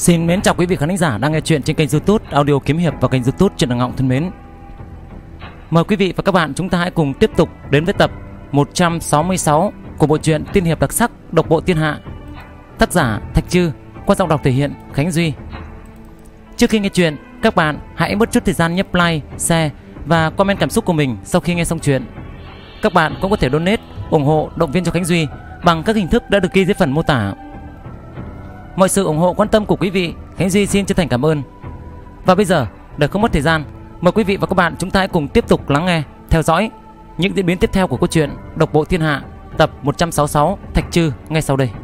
Xin mến chào quý vị khán thính giả đang nghe chuyện trên kênh YouTube Audio Kiếm Hiệp và kênh YouTube Truyện Đằng Ngọng thân mến. Mời quý vị và các bạn chúng ta hãy cùng tiếp tục đến với tập 166 của bộ truyện tiên hiệp đặc sắc Độc Bộ Thiên Hạ. Tác giả Thạch Trư, qua giọng đọc thể hiện Khánh Duy. Trước khi nghe chuyện, các bạn hãy mất chút thời gian nhấp like, share và comment cảm xúc của mình sau khi nghe xong chuyện. Các bạn cũng có thể donate ủng hộ động viên cho Khánh Duy bằng các hình thức đã được ghi dưới phần mô tả. Mọi sự ủng hộ quan tâm của quý vị, Khánh Duy xin chân thành cảm ơn. Và bây giờ, để không mất thời gian, mời quý vị và các bạn chúng ta hãy cùng tiếp tục lắng nghe, theo dõi những diễn biến tiếp theo của câu chuyện Độc Bộ Thiên Hạ tập 166 Thạch Trư ngay sau đây.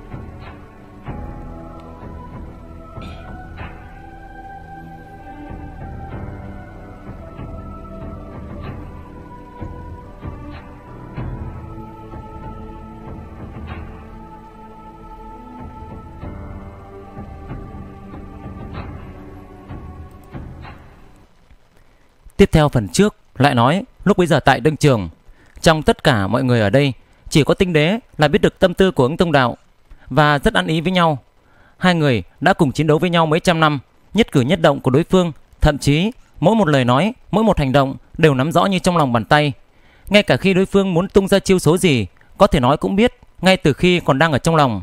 Tiếp theo phần trước lại nói, lúc bây giờ tại đương trường, trong tất cả mọi người ở đây chỉ có Tinh Đế là biết được tâm tư của Ứng Tông Đạo và rất ăn ý với nhau. Hai người đã cùng chiến đấu với nhau mấy trăm năm, nhất cử nhất động của đối phương, thậm chí mỗi một lời nói, mỗi một hành động đều nắm rõ như trong lòng bàn tay. Ngay cả khi đối phương muốn tung ra chiêu số gì, có thể nói cũng biết ngay từ khi còn đang ở trong lòng.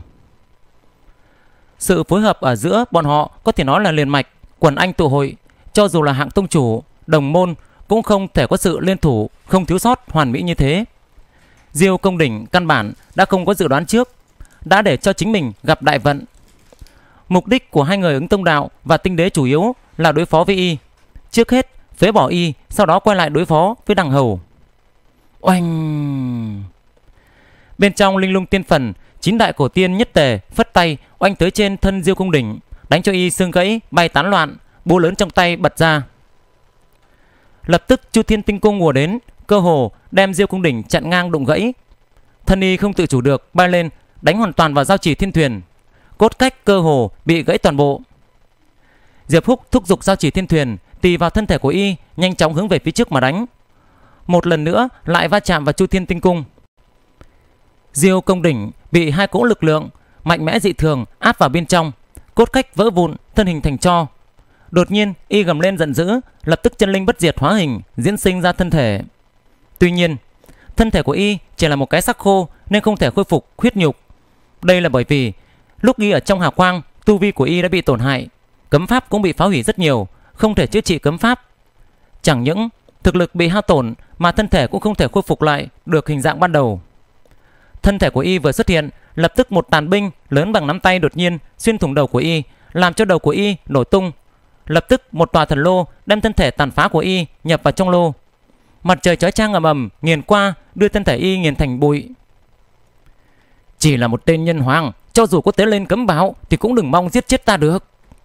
Sự phối hợp ở giữa bọn họ có thể nói là liền mạch, quần anh tụ hội. Cho dù là hạng tông chủ, đồng môn cũng không thể có sự liên thủ không thiếu sót hoàn mỹ như thế. Diêu Công Đỉnh căn bản đã không có dự đoán trước, đã để cho chính mình gặp đại vận. Mục đích của hai người Ứng Tông Đạo và Tinh Đế chủ yếu là đối phó với y. Trước hết phế bỏ y, sau đó quay lại đối phó với Đằng Hầu. Oanh! Bên trong Linh Lung Tiên Phần, 9 đại cổ tiên nhất tề phất tay oanh tới trên thân Diêu Công Đỉnh, đánh cho y xương gãy bay tán loạn, búa lớn trong tay bật ra. Lập tức Chu Thiên Tinh Cung ùa đến, cơ hồ đem Diêu Công Đỉnh chặn ngang đụng gãy. Thân y không tự chủ được bay lên, đánh hoàn toàn vào giao chỉ thiên thuyền, cốt cách cơ hồ bị gãy toàn bộ. Diệp Húc thúc giục giao chỉ thiên thuyền tì vào thân thể của y, nhanh chóng hướng về phía trước mà đánh. Một lần nữa lại va chạm vào Chu Thiên Tinh Cung. Diêu Công Đỉnh bị hai cỗ lực lượng mạnh mẽ dị thường áp vào bên trong, cốt cách vỡ vụn, thân hình thành tro. Đột nhiên y gầm lên giận dữ, lập tức chân linh bất diệt hóa hình diễn sinh ra thân thể. Tuy nhiên thân thể của y chỉ là một cái xác khô nên không thể khôi phục huyết nhục. Đây là bởi vì lúc y ở trong hào quang, tu vi của y đã bị tổn hại, cấm pháp cũng bị phá hủy rất nhiều, không thể chữa trị cấm pháp. Chẳng những thực lực bị hao tổn mà thân thể cũng không thể khôi phục lại được hình dạng ban đầu. Thân thể của y vừa xuất hiện, lập tức một tàn binh lớn bằng nắm tay đột nhiên xuyên thủng đầu của y, làm cho đầu của y nổ tung. Lập tức một tòa thần lô đem thân thể tàn phá của y nhập vào trong lô. Mặt trời chói chang ầm ầm nghiền qua, đưa thân thể y nghiền thành bụi. Chỉ là một tên nhân hoàng, cho dù có tế lên cấm báo thì cũng đừng mong giết chết ta được.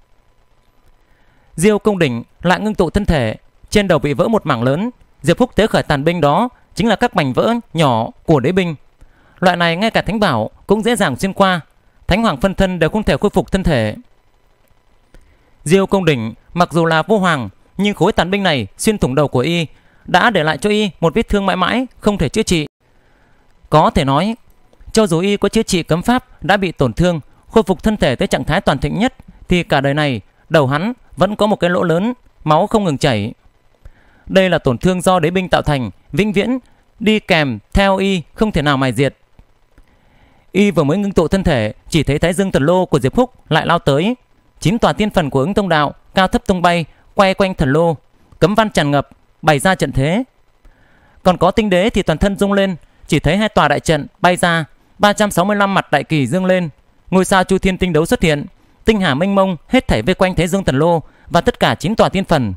Diêu Công Đỉnh lại ngưng tụ thân thể, trên đầu bị vỡ một mảng lớn. Diệp Húc tế khởi tàn binh đó chính là các mảnh vỡ nhỏ của đế binh. Loại này ngay cả thánh bảo cũng dễ dàng xuyên qua, thánh hoàng phân thân đều không thể khôi phục thân thể. Diêu Công Đỉnh mặc dù là vô hoàng, nhưng khối tàn binh này xuyên thủng đầu của y đã để lại cho y một vết thương mãi mãi không thể chữa trị. Có thể nói, cho dù y có chữa trị cấm pháp đã bị tổn thương, khôi phục thân thể tới trạng thái toàn thịnh nhất, thì cả đời này đầu hắn vẫn có một cái lỗ lớn, máu không ngừng chảy. Đây là tổn thương do đế binh tạo thành, vĩnh viễn đi kèm theo y, không thể nào mài diệt. Y vừa mới ngưng tụ thân thể, chỉ thấy Thái Dương thần lô của Diệp Húc lại lao tới. 9 tòa tiên phần của Ứng Tông Đạo cao thấp tung bay, quay quanh thần lô, cấm văn tràn ngập, bày ra trận thế. Còn có Tinh Đế thì toàn thân rung lên, chỉ thấy 2 tòa đại trận bay ra, 365 mặt đại kỳ dương lên, ngôi sao Chu Thiên Tinh Đấu xuất hiện, tinh hà mênh mông hết thảy vây quanh Thái Dương thần lô và tất cả 9 tòa tiên phần.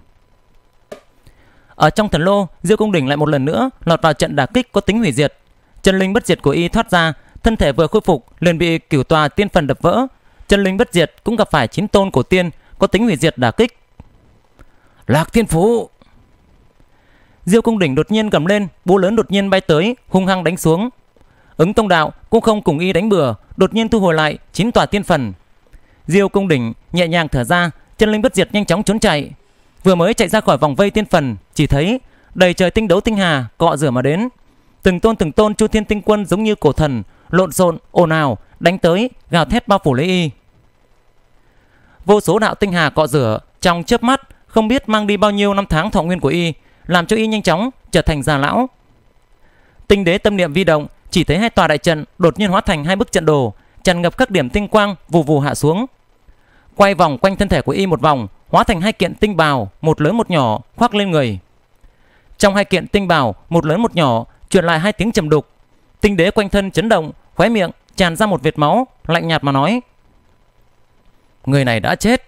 Ở trong thần lô, Diêu Công Đỉnh lại một lần nữa lọt vào trận đả kích có tính hủy diệt. Chân linh bất diệt của y thoát ra, thân thể vừa khôi phục liền bị cửu tòa tiên phần đập vỡ. Chân linh bất diệt cũng gặp phải 9 tôn cổ tiên có tính hủy diệt đả kích. Lạc Thiên Phú! Diêu Công Đỉnh đột nhiên gầm lên, búa lớn đột nhiên bay tới, hung hăng đánh xuống. Ứng Tông Đạo cũng không cùng y đánh bừa, đột nhiên thu hồi lại 9 tòa tiên phần. Diêu Công Đỉnh nhẹ nhàng thở ra, chân linh bất diệt nhanh chóng trốn chạy. Vừa mới chạy ra khỏi vòng vây tiên phần, chỉ thấy đầy trời tinh đấu tinh hà cọ rửa mà đến. Từng tôn Chu Thiên Tinh Quân giống như cổ thần lộn xộn ồn ào đánh tới, gào thét bao phủ lấy y. vô số đạo tinh hà cọ rửa trong chớp mắt, không biết mang đi bao nhiêu năm tháng thọ nguyên của y, làm cho y nhanh chóng trở thành già lão. Tinh đế tâm niệm vi động, chỉ thấy hai tòa đại trận đột nhiên hóa thành hai bức trận đồ, tràn ngập các điểm tinh quang vù vù hạ xuống, quay vòng quanh thân thể của y một vòng, hóa thành hai kiện tinh bào, một lớn một nhỏ, khoác lên người. Trong hai kiện tinh bào, một lớn một nhỏ, truyền lại hai tiếng trầm đục. Tinh đế quanh thân chấn động, khóe miệng tràn ra một vệt máu, lạnh nhạt mà nói: người này đã chết.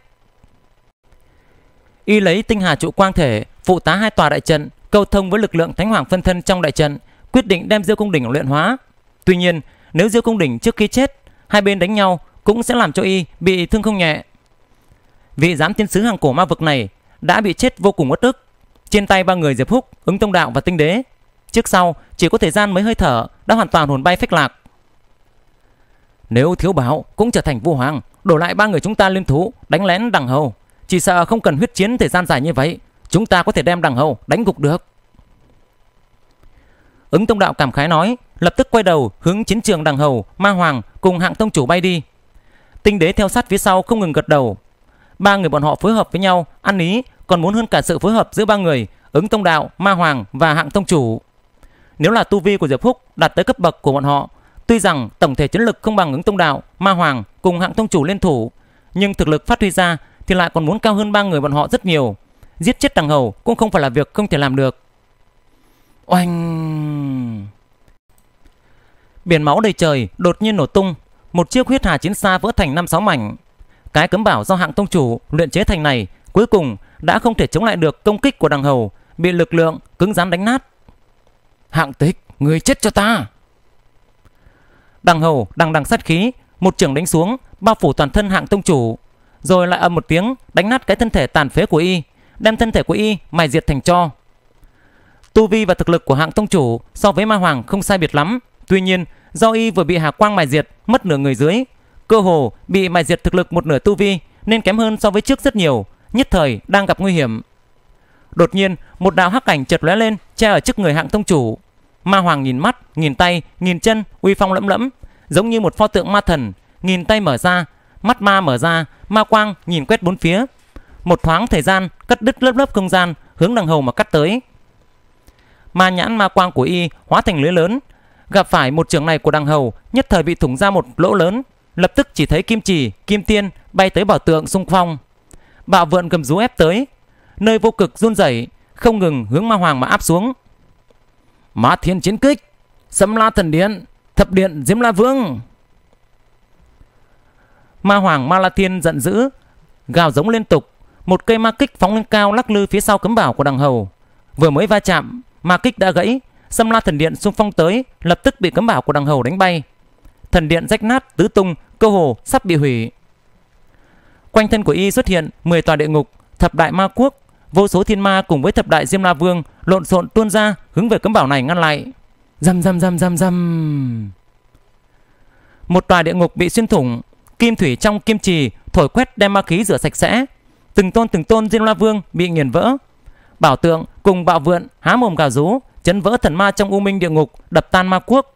Y lấy tinh hà trụ quang thể phụ tá hai tòa đại trận, câu thông với lực lượng thánh hoàng phân thân trong đại trận, quyết định đem Diêu Cung Đỉnh luyện hóa. Tuy nhiên, nếu Diêu Cung Đỉnh trước khi chết, hai bên đánh nhau cũng sẽ làm cho y bị thương không nhẹ. Vị giám tiên sứ hàng cổ ma vực này đã bị chết vô cùng uất ức. Trên tay ba người Diệp Húc, Ứng Tông Đạo và Tinh Đế, trước sau chỉ có thời gian mấy hơi thở đã hoàn toàn hồn bay phách lạc. Nếu Thiếu Bảo cũng trở thành vua hoàng, đổ lại ba người chúng ta liên thủ đánh lén Đằng Hầu, chỉ sợ không cần huyết chiến thời gian dài như vậy, chúng ta có thể đem Đằng Hầu đánh gục được. Ứng Tông Đạo cảm khái nói, lập tức quay đầu hướng chiến trường Đằng Hầu, Ma Hoàng cùng Hạng Tông Chủ bay đi. Tinh Đế theo sát phía sau không ngừng gật đầu. Ba người bọn họ phối hợp với nhau ăn ý còn muốn hơn cả sự phối hợp giữa ba người Ứng Tông Đạo, Ma Hoàng và Hạng Tông Chủ. Nếu là tu vi của Diệp Húc đạt tới cấp bậc của bọn họ, tuy rằng tổng thể chiến lực không bằng Ứng Tông Đạo, Ma Hoàng cùng Hạng Tông Chủ liên thủ, nhưng thực lực phát huy ra thì lại còn muốn cao hơn ba người bọn họ rất nhiều. Giết chết Đằng Hầu cũng không phải là việc không thể làm được. Oanh! Biển máu đầy trời đột nhiên nổ tung, một chiếc huyết hà chiến xa vỡ thành 5-6 mảnh. Cái cấm bảo do Hạng Tông Chủ luyện chế thành này cuối cùng đã không thể chống lại được công kích của Đằng Hầu, bị lực lượng cứng rắn đánh nát. Hạng Tịch, người chết cho ta! Đằng Hầu đằng đằng sát khí, một chưởng đánh xuống bao phủ toàn thân Hạng Tông Chủ, rồi lại ầm một tiếng đánh nát cái thân thể tàn phế của y, đem thân thể của y mài diệt thành tro. Tu vi và thực lực của Hạng Tông Chủ so với Ma Hoàng không sai biệt lắm, tuy nhiên do y vừa bị hà quang mài diệt mất nửa người dưới, cơ hồ bị mài diệt thực lực một nửa tu vi, nên kém hơn so với trước rất nhiều, nhất thời đang gặp nguy hiểm. Đột nhiên một đạo hắc ảnh chợt lóe lên che ở trước người Hạng Tông Chủ. Ma Hoàng nhìn mắt, nhìn tay, nhìn chân, uy phong lẫm lẫm, giống như một pho tượng ma thần. Nhìn tay mở ra, mắt ma mở ra, ma quang nhìn quét bốn phía. Một thoáng thời gian cắt đứt lớp lớp không gian, hướng Đằng Hầu mà cắt tới. Ma nhãn ma quang của y hóa thành lưới lớn, gặp phải một chưởng này của Đằng Hầu, nhất thời bị thủng ra một lỗ lớn. Lập tức chỉ thấy kim chỉ, kim tiên bay tới bảo tượng xung phong. Bạo vượn gầm rú ép tới, nơi vô cực run rẩy, không ngừng hướng Ma Hoàng mà áp xuống. Ma Thiên chiến kích, Sấm La Thần Điện, Thập Điện Diêm La Vương. Ma Hoàng Ma La Thiên giận dữ, gào giống liên tục. Một cây ma kích phóng lên cao lắc lư phía sau cấm bảo của Đằng Hầu. Vừa mới va chạm, ma kích đã gãy. Sấm La Thần Điện xung phong tới, lập tức bị cấm bảo của Đằng Hầu đánh bay. Thần điện rách nát tứ tung, cơ hồ sắp bị hủy. Quanh thân của y xuất hiện 10 tòa địa ngục, thập đại ma quốc, vô số thiên ma cùng với thập đại Diêm La Vương lộn xộn tuôn ra hướng về cấm bảo này ngăn lại. Rầm rầm rầm rầm rầm. Một tòa địa ngục bị xuyên thủng, kim thủy trong kim trì thổi quét đem ma khí rửa sạch sẽ. Từng tôn Diêm La Vương bị nghiền vỡ. Bảo tượng cùng bạo vượn há mồm gào rú, chấn vỡ thần ma trong u minh địa ngục, đập tan ma quốc.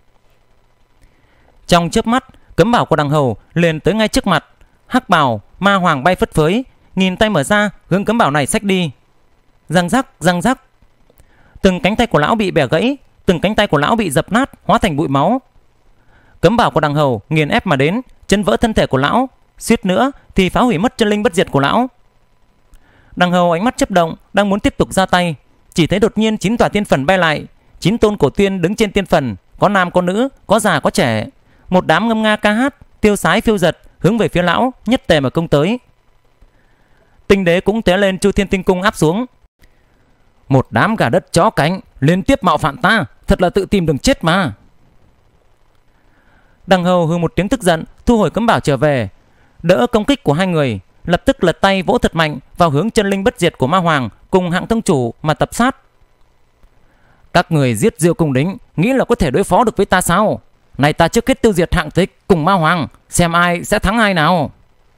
Trong chớp mắt, cấm bảo của Đằng Hầu liền tới ngay trước mặt. Hắc bảo Ma Hoàng bay phất phới, nghìn tay mở ra hướng cấm bảo này xách đi. Răng rắc răng rắc, từng cánh tay của lão bị bẻ gãy, từng cánh tay của lão bị dập nát hóa thành bụi máu. Cấm bảo của Đằng Hầu nghiền ép mà đến, chấn vỡ thân thể của lão, suýt nữa thì phá hủy mất chân linh bất diệt của lão. Đằng Hầu ánh mắt chớp động, đang muốn tiếp tục ra tay, chỉ thấy đột nhiên 9 tòa tiên phần bay lại. 9 tôn cổ tiên đứng trên tiên phần, có nam có nữ, có già có trẻ. Một đám ngâm nga ca hát, tiêu sái phiêu giật hướng về phía lão, nhất tề mà công tới. Tinh Đế cũng té lên Chu Thiên Tinh Cung áp xuống. Một đám gà đất chó cánh liên tiếp mạo phạm ta, thật là tự tìm đường chết mà. Đằng Hầu hừ một tiếng tức giận, thu hồi cấm bảo trở về, đỡ công kích của hai người, lập tức lật tay vỗ thật mạnh vào hướng chân linh bất diệt của Ma Hoàng cùng Hạng Tông Chủ mà tập sát. Các người giết Diêu Cung Đỉnh, nghĩ là có thể đối phó được với ta sao? Này, ta trước hết tiêu diệt Hạng Tịch cùng Ma Hoàng, xem ai sẽ thắng ai nào.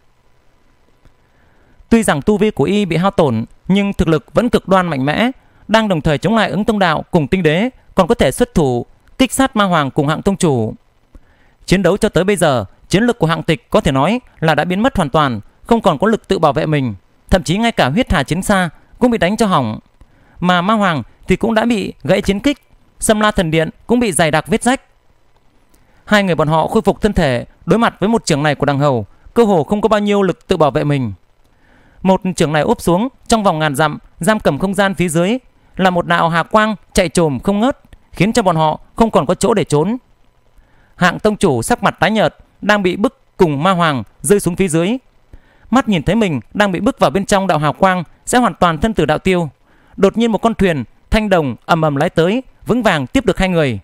Tuy rằng tu vi của y bị hao tổn, nhưng thực lực vẫn cực đoan mạnh mẽ, đang đồng thời chống lại Ứng Tông Đạo cùng Tinh Đế, còn có thể xuất thủ kích sát Ma Hoàng cùng Hạng Tông Chủ. Chiến đấu cho tới bây giờ, chiến lực của Hạng Tịch có thể nói là đã biến mất hoàn toàn, không còn có lực tự bảo vệ mình, thậm chí ngay cả huyết hà chiến xa cũng bị đánh cho hỏng. Mà Ma Hoàng thì cũng đã bị gãy chiến kích, Sâm La Thần Điện cũng bị dày đặc vết rách. Hai người bọn họ khôi phục thân thể, đối mặt với một chưởng này của Đằng Hầu, cơ hồ không có bao nhiêu lực tự bảo vệ mình. Một chưởng này úp xuống trong vòng ngàn dặm, giam cầm không gian phía dưới là một đạo hà quang chạy trồm không ngớt, khiến cho bọn họ không còn có chỗ để trốn. Hạng tông chủ sắc mặt tái nhợt, đang bị bức cùng Ma Hoàng rơi xuống phía dưới. Mắt nhìn thấy mình đang bị bức vào bên trong đạo hào quang, sẽ hoàn toàn thân tử đạo tiêu. Đột nhiên một con thuyền thanh đồng ầm ầm lái tới, vững vàng tiếp được hai người.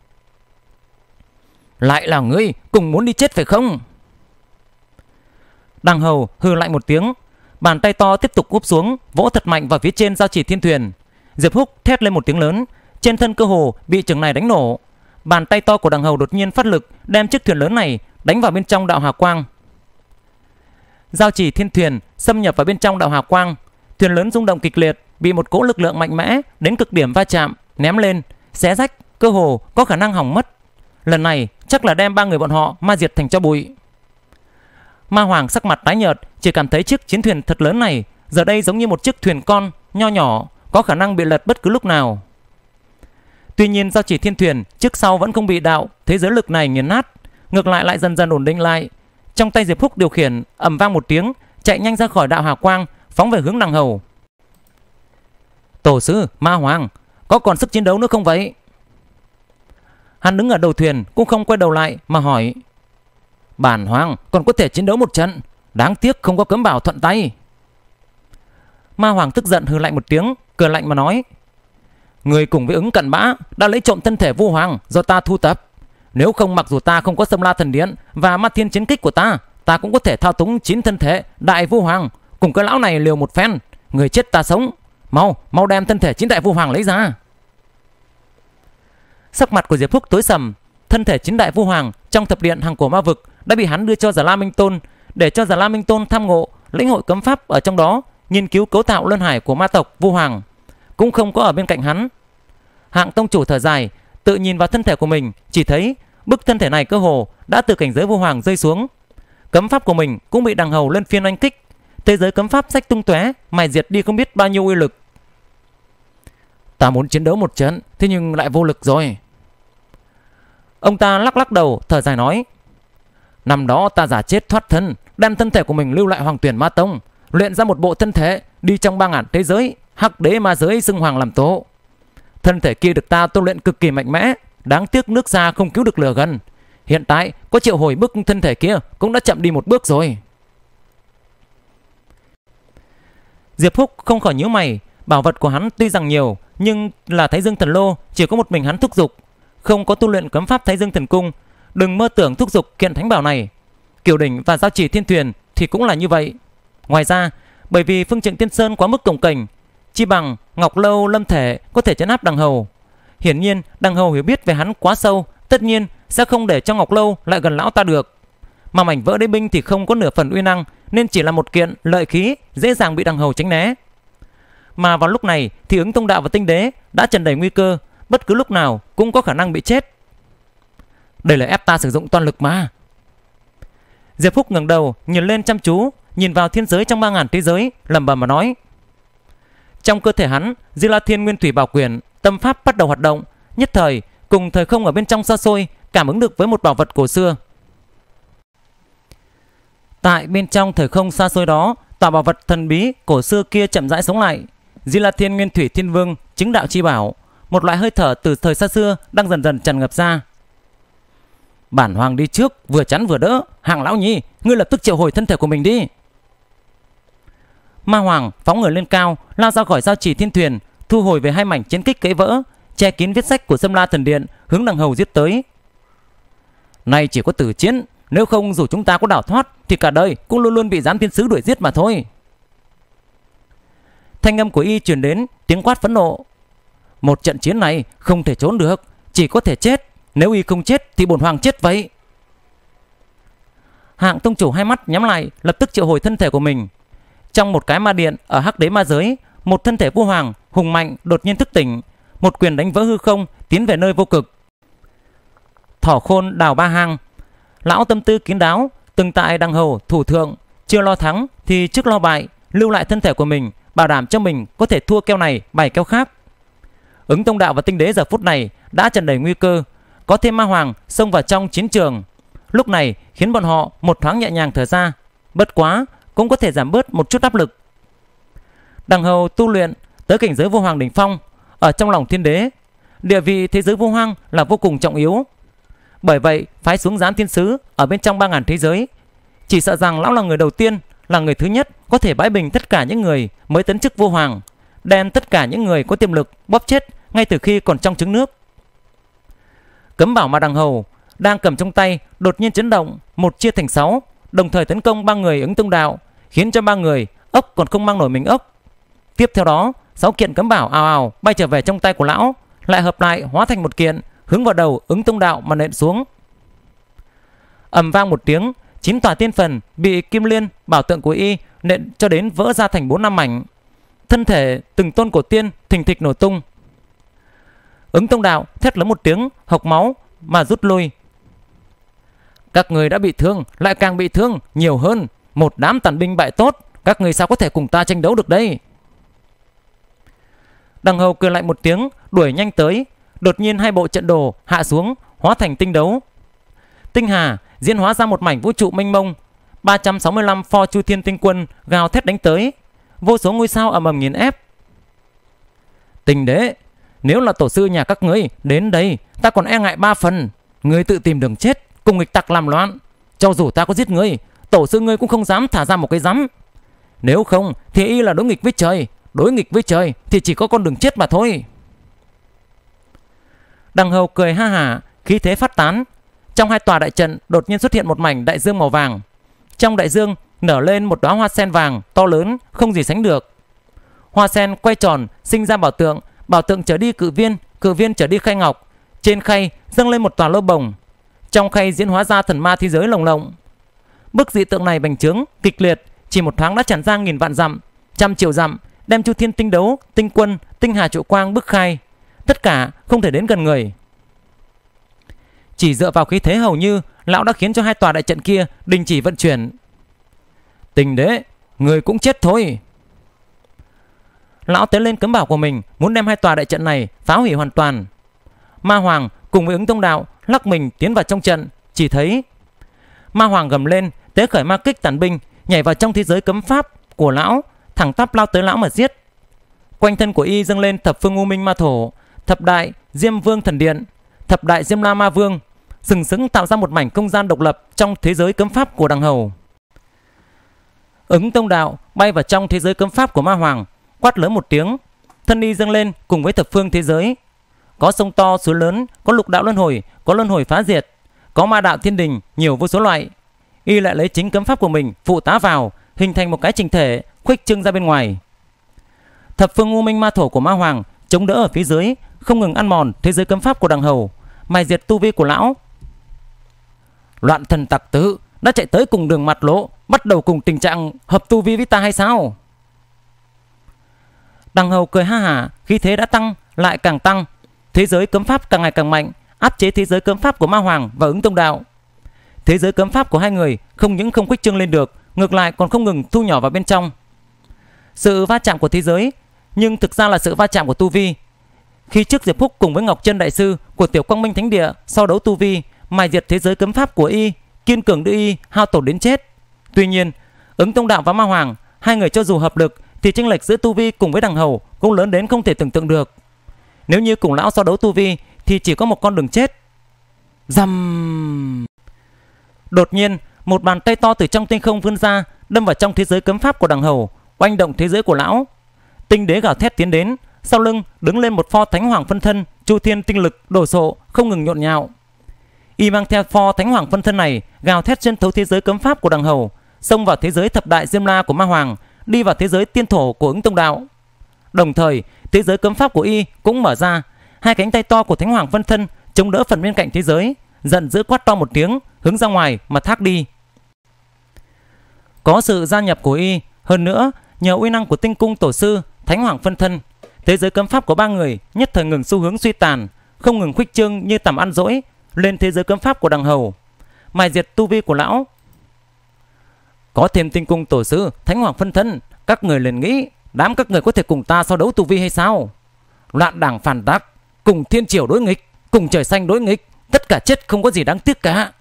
Lại là ngươi, cùng muốn đi chết phải không? Đằng Hầu hừ lạnh một tiếng, bàn tay to tiếp tục úp xuống, vỗ thật mạnh vào phía trên giao chỉ thiên thuyền. Diệp Húc thét lên một tiếng lớn, trên thân cơ hồ bị chưởng này đánh nổ. Bàn tay to của Đằng Hầu đột nhiên phát lực, đem chiếc thuyền lớn này đánh vào bên trong đạo hào quang. Giao chỉ thiên thuyền xâm nhập vào bên trong đạo hào quang, thuyền lớn rung động kịch liệt, bị một cỗ lực lượng mạnh mẽ đến cực điểm va chạm, ném lên, xé rách, cơ hồ có khả năng hỏng mất. Lần này chắc là đem ba người bọn họ ma diệt thành tro bụi. Ma Hoàng sắc mặt tái nhợt, chỉ cảm thấy chiếc chiến thuyền thật lớn này giờ đây giống như một chiếc thuyền con nho nhỏ, có khả năng bị lật bất cứ lúc nào. Tuy nhiên giao chỉ thiên thuyền trước sau vẫn không bị đạo thế giới lực này nghiền nát, ngược lại dần dần ổn định lại. Trong tay Diệp Húc điều khiển, ầm vang một tiếng, chạy nhanh ra khỏi đạo hào quang, phóng về hướng Đằng Hầu. Tổ sư Ma Hoàng, có còn sức chiến đấu nữa không vậy? Hắn đứng ở đầu thuyền cũng không quay đầu lại mà hỏi. Bản Hoàng còn có thể chiến đấu một trận, đáng tiếc không có cấm bảo thuận tay. Ma Hoàng tức giận hừ lạnh một tiếng, cười lạnh mà nói. Người cùng với Ứng Cận Bã đã lấy trộm thân thể Vu Hoàng do ta thu tập. Nếu không, mặc dù ta không có Sâm La Thần Điện và Ma Thiên chiến kích của ta cũng có thể thao túng 9 thân thể Đại Vu Hoàng, cùng cái lão này liều một phen. Người chết ta sống, mau đem thân thể 9 Đại Vu Hoàng lấy ra. Sắc mặt của Diệp Húc tối sầm, thân thể 9 Đại Vu Hoàng trong thập điện Hằng Cổ Ma Vực đã bị hắn đưa cho Già La Minh Tôn, để cho Già La Minh Tôn tham ngộ lĩnh hội cấm pháp ở trong đó, nghiên cứu cấu tạo luân hải của ma tộc Vu Hoàng, cũng không có ở bên cạnh hắn. Hạng tông chủ thở dài, tự nhìn vào thân thể của mình, chỉ thấy bức thân thể này cơ hồ đã từ cảnh giới Vu Hoàng rơi xuống. Cấm pháp của mình cũng bị Đằng Hầu lên phiên oanh kích, thế giới cấm pháp rách tung tóe, mài diệt đi không biết bao nhiêu uy lực. Ta muốn chiến đấu một trận, thế nhưng lại vô lực rồi. Ông ta lắc đầu thở dài nói. Năm đó ta giả chết thoát thân, đem thân thể của mình lưu lại Hoàng Tuyển Ma Tông, luyện ra một bộ thân thể đi trong 3000 thế giới, hắc đế ma giới xưng hoàng làm tổ. Thân thể kia được ta tu luyện cực kỳ mạnh mẽ, đáng tiếc nước xa không cứu được lửa gần. Hiện tại có triệu hồi bức thân thể kia cũng đã chậm đi một bước rồi. Diệp Húc không khỏi nhíu mày, bảo vật của hắn tuy rằng nhiều, nhưng là Thái Dương Thần Lô chỉ có một mình hắn thúc giục, không có tu luyện cấm pháp Thái Dương Thần Cung, đừng mơ tưởng thúc giục kiện thánh bảo này. Kiều Đỉnh và Giao Chỉ Thiên Thuyền thì cũng là như vậy. Ngoài ra, bởi vì phương trận Tiên Sơn quá mức cồng kềnh, chi bằng Ngọc Lâu Lâm Thể có thể trấn áp Đằng Hầu. Hiển nhiên Đằng Hầu hiểu biết về hắn quá sâu, tất nhiên sẽ không để cho Ngọc Lâu lại gần lão ta được. Mà mảnh vỡ đế binh thì không có nửa phần uy năng, nên chỉ là một kiện lợi khí dễ dàng bị Đằng Hầu tránh né. Mà vào lúc này thì Ứng Tông Đạo và Tinh Đế đã tràn đầy nguy cơ, bất cứ lúc nào cũng có khả năng bị chết. Đây là ép ta sử dụng toàn lực mà. Diệp Húc ngẩng đầu nhìn lên chăm chú, nhìn vào thiên giới trong 3000 thế giới, lẩm bẩm mà nói. Trong cơ thể hắn, Di La Thiên Nguyên Thủy Bảo Quyển tâm pháp bắt đầu hoạt động, nhất thời cùng thời không ở bên trong xa xôi cảm ứng được với một bảo vật cổ xưa. Tại bên trong thời không xa xôi đó, tòa bảo vật thần bí cổ xưa kia chậm rãi sống lại. Di La Thiên Nguyên Thủy Thiên Vương chứng đạo chi bảo, một loại hơi thở từ thời xa xưa đang dần dần tràn ngập ra. Bản Hoàng đi trước, vừa chắn vừa đỡ. Hạng lão nhi, ngươi lập tức triệu hồi thân thể của mình đi. Ma Hoàng phóng người lên cao, lao ra khỏi Giao Chỉ Thiên Thuyền, thu hồi về hai mảnh chiến kích gãy vỡ, che kín vết rách của Sâm La Thần Điện, hướng Đằng Hầu giết tới. Nay chỉ có tử chiến, nếu không dù chúng ta có đào thoát thì cả đời cũng luôn luôn bị giám thiên sứ đuổi giết mà thôi. Thanh âm của y truyền đến, tiếng quát phẫn nộ. Một trận chiến này không thể trốn được, chỉ có thể chết. Nếu y không chết thì bổn hoàng chết vậy. Hạng tông chủ hai mắt nhắm lại, lập tức triệu hồi thân thể của mình. Trong một cái ma điện ở hắc đế ma giới, một thân thể Vu Hoàng hùng mạnh đột nhiên thức tỉnh, một quyền đánh vỡ hư không, tiến về nơi vô cực. Thỏ khôn đào ba hang, lão tâm tư kín đáo, từng tại Đằng Hầu thủ thượng chưa lo thắng thì trước lo bại, lưu lại thân thể của mình, bảo đảm cho mình có thể thua keo này bày keo khác. Ứng Tông Đạo và Tinh Đế giờ phút này đã tràn đầy nguy cơ, có thêm Ma Hoàng xông vào trong chiến trường. Lúc này khiến bọn họ một thoáng nhẹ nhàng thở ra, bất quá cũng có thể giảm bớt một chút áp lực. Đằng Hầu tu luyện tới cảnh giới vô hoàng đỉnh phong, ở trong lòng Thiên Đế, địa vị thế giới vô hoang là vô cùng trọng yếu. Bởi vậy phái xuống giám thiên sứ ở bên trong 3000 thế giới, chỉ sợ rằng lão là người đầu tiên, là người thứ nhất có thể bãi bình tất cả những người mới tấn chức vô hoàng, đem tất cả những người có tiềm lực bóp chết ngay từ khi còn trong trứng nước. Cấm bảo mà Đằng Hầu đang cầm trong tay đột nhiên chấn động, một chia thành 6, đồng thời tấn công 3 người Ứng Tông Đạo, khiến cho 3 người ốc còn không mang nổi mình ốc. Tiếp theo đó 6 kiện cấm bảo ào ào bay trở về trong tay của lão, lại hợp lại hóa thành một kiện, hướng vào đầu Ứng Tông Đạo mà nện xuống. Ầm vang một tiếng, 9 tòa tiên phần bị Kim Liên bảo tượng của y nện cho đến vỡ ra thành 4-5 mảnh. Thân thể từng tôn cổ tiên thình thịch nổ tung. Ứng Tông Đạo thét lớn một tiếng, hộc máu mà rút lui. Các người đã bị thương, lại càng bị thương nhiều hơn, một đám tàn binh bại tốt, các người sao có thể cùng ta tranh đấu được đây? Đằng Hầu cười lại một tiếng, đuổi nhanh tới. Đột nhiên 2 bộ trận đồ hạ xuống, hóa thành tinh đấu. Tinh hà diễn hóa ra một mảnh vũ trụ mênh mông. 365 pho Chu Thiên tinh quân gào thét đánh tới, vô số ngôi sao ầm ầm nghiền ép. Tinh Đế, nếu là tổ sư nhà các ngươi đến đây, ta còn e ngại 3 phần. Ngươi tự tìm đường chết, cùng nghịch tặc làm loạn, cho dù ta có giết ngươi, tổ sư ngươi cũng không dám thả ra một cái rắm. Nếu không thì y là đối nghịch với trời, đối nghịch với trời thì chỉ có con đường chết mà thôi. Đằng Hầu cười ha hả, khí thế phát tán. Trong 2 tòa đại trận đột nhiên xuất hiện một mảnh đại dương màu vàng. Trong đại dương nở lên một đóa hoa sen vàng to lớn không gì sánh được. Hoa sen quay tròn sinh ra bảo tượng trở đi cự viên trở đi khay ngọc. Trên khay dâng lên một tòa lô bồng, trong khay diễn hóa ra thần ma thế giới lồng lộng. Bức dị tượng này bành trướng kịch liệt, chỉ một thoáng đã tràn ra nghìn vạn dặm, trăm triệu dặm, đem Chu Thiên tinh đấu, tinh quân, tinh hà trụ quang bức khai, tất cả không thể đến gần người. Chỉ dựa vào khí thế hầu như, lão đã khiến cho 2 tòa đại trận kia đình chỉ vận chuyển. Tinh Đế, người cũng chết thôi. Lão tiến lên cấm bảo của mình, muốn đem 2 tòa đại trận này phá hủy hoàn toàn. Ma Hoàng cùng với Ứng Tông Đạo lắc mình tiến vào trong trận. Chỉ thấy Ma Hoàng gầm lên, tế khởi ma kích tàn binh, nhảy vào trong thế giới cấm pháp của lão, thẳng tắp lao tới lão mà giết. Quanh thân của y dâng lên thập phương U Minh Ma Thổ, thập đại Diêm Vương Thần Điện, thập đại Diêm La Ma Vương, sừng sững tạo ra một mảnh không gian độc lập trong thế giới cấm pháp của Đằng Hầu. Ứng Tông Đạo bay vào trong thế giới cấm pháp của Ma Hoàng, quát lớn một tiếng, thân y dâng lên cùng với thập phương thế giới. Có sông to suối lớn, có lục đạo luân hồi, có luân hồi phá diệt, có ma đạo thiên đình, nhiều vô số loại. Y lại lấy chính cấm pháp của mình phụ tá vào, hình thành một cái trình thể khuếch trương ra bên ngoài. Thập phương U Minh Ma Thổ của Ma Hoàng chống đỡ ở phía dưới, không ngừng ăn mòn thế giới cấm pháp của Đằng Hầu, mài diệt tu vi của lão. Loạn thần tặc tử đã chạy tới cùng đường mặt lộ, bắt đầu cùng tình trạng hợp tu vi với ta hay sao? Đằng Hầu cười ha hả, khí thế đã tăng lại càng tăng, thế giới cấm pháp càng ngày càng mạnh, áp chế thế giới cấm pháp của Ma Hoàng và Ứng Tông Đạo. Thế giới cấm pháp của 2 người không những không khuếch trương lên được, ngược lại còn không ngừng thu nhỏ vào bên trong. Sự va chạm của thế giới, nhưng thực ra là sự va chạm của tu vi. Khi trước Diệp Phúc cùng với Ngọc Chân đại sư của Tiểu Quang Minh Thánh Địa so đấu tu vi, mài diệt thế giới cấm pháp của y, kiên cường đưa y hao tổn đến chết. Tuy nhiên, Ứng Tông Đạo và Ma Hoàng, 2 người cho dù hợp lực thì chênh lệch giữa tu vi cùng với Đằng Hầu cũng lớn đến không thể tưởng tượng được. Nếu như cùng lão so đấu tu vi thì chỉ có một con đường chết. Rầm! Đột nhiên, một bàn tay to từ trong tinh không vươn ra, đâm vào trong thế giới cấm pháp của Đằng Hầu, oanh động thế giới của lão. Tinh Đế gào thét tiến đến, sau lưng đứng lên một pho Thánh Hoàng phân thân, Chu Thiên tinh lực đổ sộ không ngừng nhộn nhạo. Y mang theo pho Thánh Hoàng phân thân này, gào thét xuyên thấu thế giới cấm pháp của Đằng Hầu, xông vào thế giới thập đại Diêm La của Ma Hoàng, đi vào thế giới tiên thổ của Ứng Tông Đạo. Đồng thời, thế giới cấm pháp của y cũng mở ra, 2 cánh tay to của Thánh Hoàng phân thân chống đỡ phần bên cạnh thế giới, giận dữ quát to một tiếng, hướng ra ngoài mà thác đi. Có sự gia nhập của y, hơn nữa nhờ uy năng của tinh cung tổ sư Thánh Hoàng phân thân, thế giới cấm pháp của 3 người nhất thời ngừng xu hướng suy tàn, không ngừng khuếch trương như tầm ăn dỗi lên thế giới cấm pháp của Đằng Hầu, mài diệt tu vi của lão. Có thêm tinh cung tổ sư, thánh hoàng phân thân, các người liền nghĩ đám các người có thể cùng ta so đấu tu vi hay sao? Loạn đảng phản tác, cùng thiên triều đối nghịch, cùng trời xanh đối nghịch, tất cả chết không có gì đáng tiếc cả.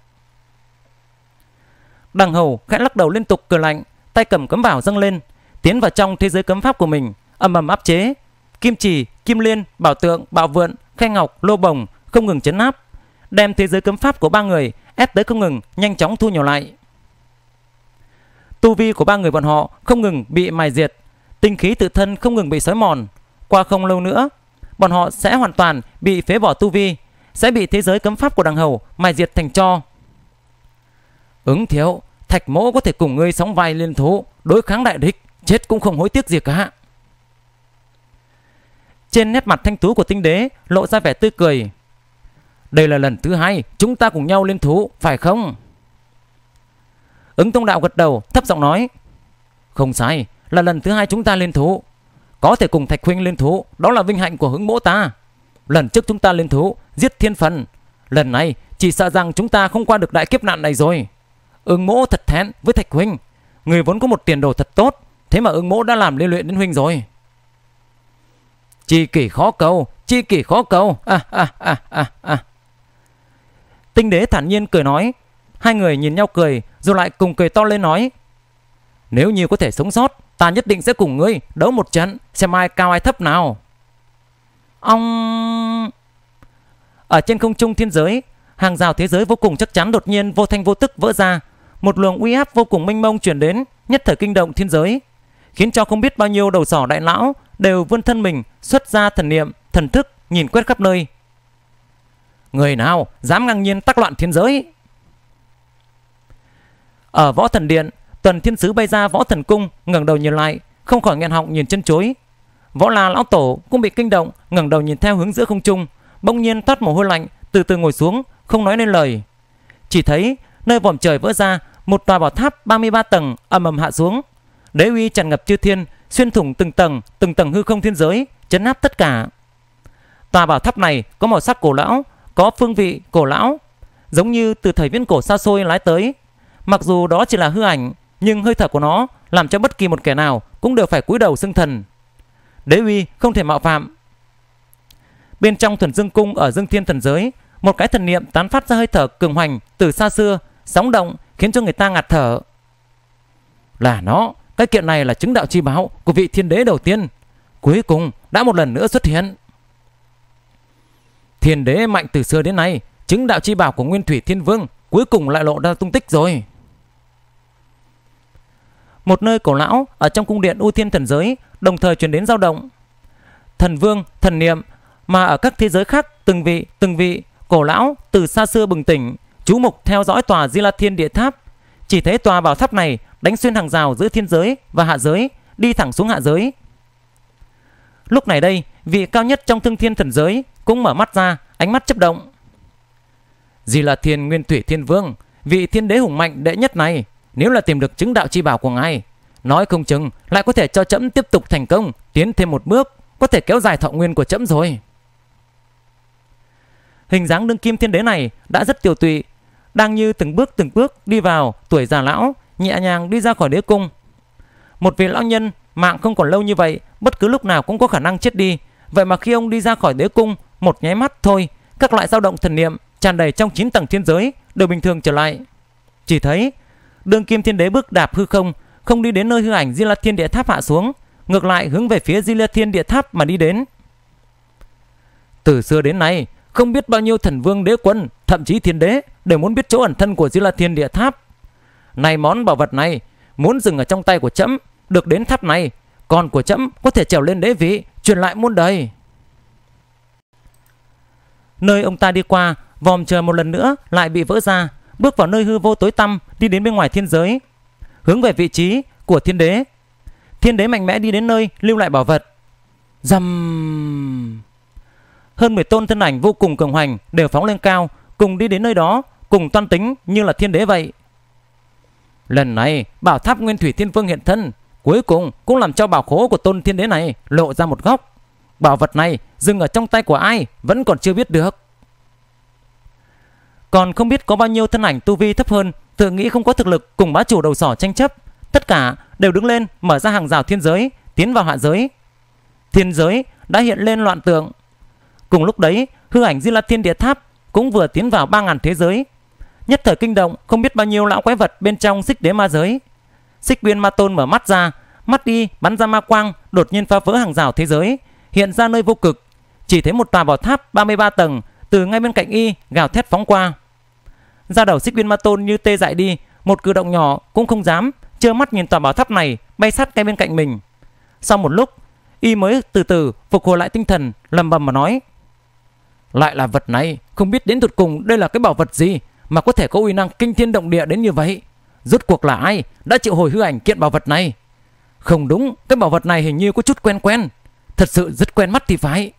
Đằng Hầu khẽ lắc đầu liên tục cười lạnh, tay cầm cấm bảo dâng lên, tiến vào trong thế giới cấm pháp của mình, ầm ầm áp chế. Kim chỉ, kim liên, bảo tượng, bảo vượn, khe ngọc, lô bồng không ngừng chấn áp, đem thế giới cấm pháp của ba người ép tới không ngừng, nhanh chóng thu nhỏ lại. Tu vi của ba người bọn họ không ngừng bị mài diệt, tinh khí tự thân không ngừng bị xói mòn. Qua không lâu nữa, bọn họ sẽ hoàn toàn bị phế bỏ tu vi, sẽ bị thế giới cấm pháp của Đằng Hầu mài diệt thành tro. Ứng Thiếu, Thạch Mỗ có thể cùng ngươi sóng vai liên thủ đối kháng đại địch, chết cũng không hối tiếc gì cả. Trên nét mặt thanh tú của Tinh Đế lộ ra vẻ tươi cười. Đây là lần thứ hai chúng ta cùng nhau liên thủ, phải không? Ứng Tông Đạo gật đầu, thấp giọng nói. Không sai, là lần thứ hai chúng ta liên thủ. Có thể cùng Thạch huynh liên thủ, đó là vinh hạnh của Hứng Mỗ ta. Lần trước chúng ta liên thủ giết Thiên Phần, lần này chỉ sợ rằng chúng ta không qua được đại kiếp nạn này rồi. Ứng Mỗ thật thẹn với Thạch huynh, người vốn có một tiền đồ thật tốt, thế mà Ứng Mỗ đã làm liên luyện đến huynh rồi. Chi kỷ khó cầu, chi kỷ khó cầu. Tinh Đế thản nhiên cười nói. Hai người nhìn nhau cười, rồi lại cùng cười to lên nói. Nếu như có thể sống sót, ta nhất định sẽ cùng ngươi đấu một trận, xem ai cao ai thấp nào. Ông... Ở trên không trung thiên giới, hàng rào thế giới vô cùng chắc chắn đột nhiên vô thanh vô tức vỡ ra. Một luồng uy áp vô cùng mênh mông chuyển đến, nhất thời kinh động thiên giới, khiến cho không biết bao nhiêu đầu sỏ đại lão đều vươn thân mình xuất ra thần niệm, thần thức nhìn quét khắp nơi. Người nào dám ngang nhiên tác loạn thiên giới? Ở Võ Thần Điện, Tuần Thiên Sứ bay ra Võ Thần Cung, ngẩng đầu nhìn lại, không khỏi nghẹn họng nhìn chân chối. Võ La lão tổ cũng bị kinh động, ngẩng đầu nhìn theo hướng giữa không trung, bỗng nhiên toát mồ hôi lạnh, từ từ ngồi xuống, không nói nên lời. Chỉ thấy nơi vòm trời vỡ ra, một tòa bảo tháp 33 tầng ầm ầm hạ xuống, đế uy tràn ngập chư thiên, xuyên thủng từng tầng hư không thiên giới, chấn áp tất cả. Tòa bảo tháp này có màu sắc cổ lão, có phương vị cổ lão, giống như từ thời viễn cổ xa xôi lái tới. Mặc dù đó chỉ là hư ảnh, nhưng hơi thở của nó làm cho bất kỳ một kẻ nào cũng đều phải cúi đầu xưng thần. Đế uy không thể mạo phạm. Bên trong Thuần Dương Cung ở Dương Thiên thần giới, một cái thần niệm tán phát ra hơi thở cường hoành từ xa xưa, sóng động khiến cho người ta ngạt thở. Là nó, cái kiện này là chứng đạo chi bảo của vị thiên đế đầu tiên, cuối cùng đã một lần nữa xuất hiện. Thiên đế mạnh từ xưa đến nay, chứng đạo chi bảo của Nguyên Thủy Thiên Vương cuối cùng lại lộ ra tung tích rồi. Một nơi cổ lão ở trong cung điện U Thiên thần giới đồng thời truyền đến dao động. Thần vương, thần niệm mà ở các thế giới khác từng vị cổ lão từ xa xưa bừng tỉnh, chú mục theo dõi tòa Di La Thiên Địa Tháp. Chỉ thấy tòa bảo tháp này đánh xuyên hàng rào giữa thiên giới và hạ giới, đi thẳng xuống hạ giới. Lúc này đây, vị cao nhất trong Thương Thiên thần giới cũng mở mắt ra, ánh mắt chớp động. Di La Thiên Nguyên Thủy Thiên Vương, vị thiên đế hùng mạnh đệ nhất này, nếu là tìm được chứng đạo chi bảo của ngài, nói không chừng lại có thể cho trẫm tiếp tục thành công, tiến thêm một bước, có thể kéo dài thọ nguyên của trẫm rồi. Hình dáng đương kim thiên đế này đã rất tiều tụy, đang như từng bước đi vào tuổi già lão, nhẹ nhàng đi ra khỏi đế cung. Một vị lão nhân mạng không còn lâu như vậy, bất cứ lúc nào cũng có khả năng chết đi. Vậy mà khi ông đi ra khỏi đế cung, một nháy mắt thôi, các loại dao động thần niệm tràn đầy trong 9 tầng thiên giới đều bình thường trở lại. Chỉ thấy đương kim thiên đế bước đạp hư không, không đi đến nơi hư ảnh Di La Thiên Địa Tháp hạ xuống, ngược lại hướng về phía Di La Thiên Địa Tháp mà đi đến. Từ xưa đến nay, không biết bao nhiêu thần vương, đế quân, thậm chí thiên đế đều muốn biết chỗ ẩn thân của Di La Thiên Địa Tháp. Này món bảo vật này muốn dừng ở trong tay của trẫm, được đến tháp này, con của trẫm có thể trèo lên đế vị, truyền lại muôn đời. Nơi ông ta đi qua, vòm trời một lần nữa lại bị vỡ ra, bước vào nơi hư vô tối tăm, đi đến bên ngoài thiên giới, hướng về vị trí của thiên đế. Thiên đế mạnh mẽ đi đến nơi lưu lại bảo vật. Rầm! Hơn 10 tôn thân ảnh vô cùng cường hoành đều phóng lên cao, cùng đi đến nơi đó, cùng toan tính như là thiên đế vậy. Lần này bảo tháp Nguyên Thủy Thiên Vương hiện thân, cuối cùng cũng làm cho bảo khố của tôn thiên đế này lộ ra một góc. Bảo vật này dừng ở trong tay của ai vẫn còn chưa biết được. Còn không biết có bao nhiêu thân ảnh tu vi thấp hơn tự nghĩ không có thực lực cùng bá chủ đầu sỏ tranh chấp, tất cả đều đứng lên mở ra hàng rào thiên giới, tiến vào hạ giới. Thiên giới đã hiện lên loạn tượng. Cùng lúc đấy, hư ảnh Di La Thiên Địa Tháp cũng vừa tiến vào 3000 thế giới. Nhất thời kinh động không biết bao nhiêu lão quái vật bên trong Xích Đế Ma giới. Xích Viên Ma Tôn mở mắt ra, mắt đi bắn ra ma quang, đột nhiên phá vỡ hàng rào thế giới, hiện ra nơi vô cực. Chỉ thấy một tòa bảo tháp 33 tầng từ ngay bên cạnh y gào thét phóng qua. Da đầu Xích Viên Ma Tôn như tê dại đi, một cử động nhỏ cũng không dám, trơ mắt nhìn tòa bảo tháp này bay sát ngay bên cạnh mình. Sau một lúc, y mới từ từ phục hồi lại tinh thần, lẩm bẩm mà nói: lại là vật này, không biết đến tột cùng đây là cái bảo vật gì mà có thể có uy năng kinh thiên động địa đến như vậy. Rốt cuộc là ai đã triệu hồi hư ảnh kiện bảo vật này? Không đúng, cái bảo vật này hình như có chút quen quen, thật sự rất quen mắt thì phải.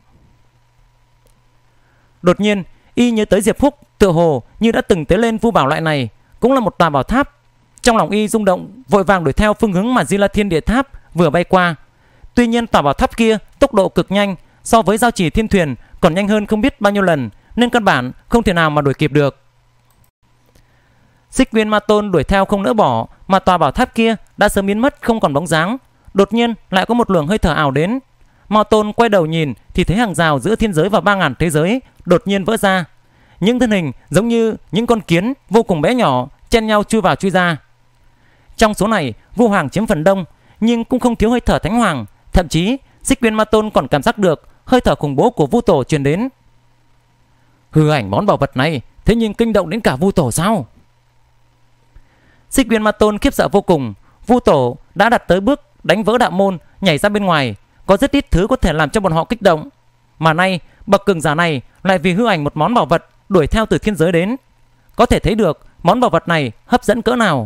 Đột nhiên y nhớ tới Diệp Phúc tựa hồ như đã từng tới lên vu bảo loại này, cũng là một tòa bảo tháp. Trong lòng y rung động, vội vàng đuổi theo phương hướng mà Di La Thiên Địa Tháp vừa bay qua. Tuy nhiên tòa bảo tháp kia tốc độ cực nhanh, so với giao chỉ thiên thuyền còn nhanh hơn không biết bao nhiêu lần, nên căn bản không thể nào mà đuổi kịp được. Xích Viên Ma Tôn đuổi theo không nỡ bỏ, mà tòa bảo tháp kia đã sớm biến mất không còn bóng dáng. Đột nhiên lại có một luồng hơi thở ảo đến. Ma Tôn quay đầu nhìn thì thấy hàng rào giữa thiên giới và 3000 thế giới đột nhiên vỡ ra. Những thân hình giống như những con kiến vô cùng bé nhỏ chen nhau chui vào chui ra. Trong số này, Vu Hoàng chiếm phần đông, nhưng cũng không thiếu hơi thở Thánh Hoàng. Thậm chí Xích Viên Ma Tôn còn cảm giác được hơi thở khủng bố của Vu Tổ truyền đến. Hư ảnh món bảo vật này thế nhưng kinh động đến cả Vu Tổ sao? Xích Viên Ma Tôn khiếp sợ vô cùng. Vu Tổ đã đặt tới bước đánh vỡ đạo môn, nhảy ra bên ngoài. Có rất ít thứ có thể làm cho bọn họ kích động, mà nay bậc cường giả này lại vì hư ảnh một món bảo vật đuổi theo từ thiên giới đến. Có thể thấy được món bảo vật này hấp dẫn cỡ nào.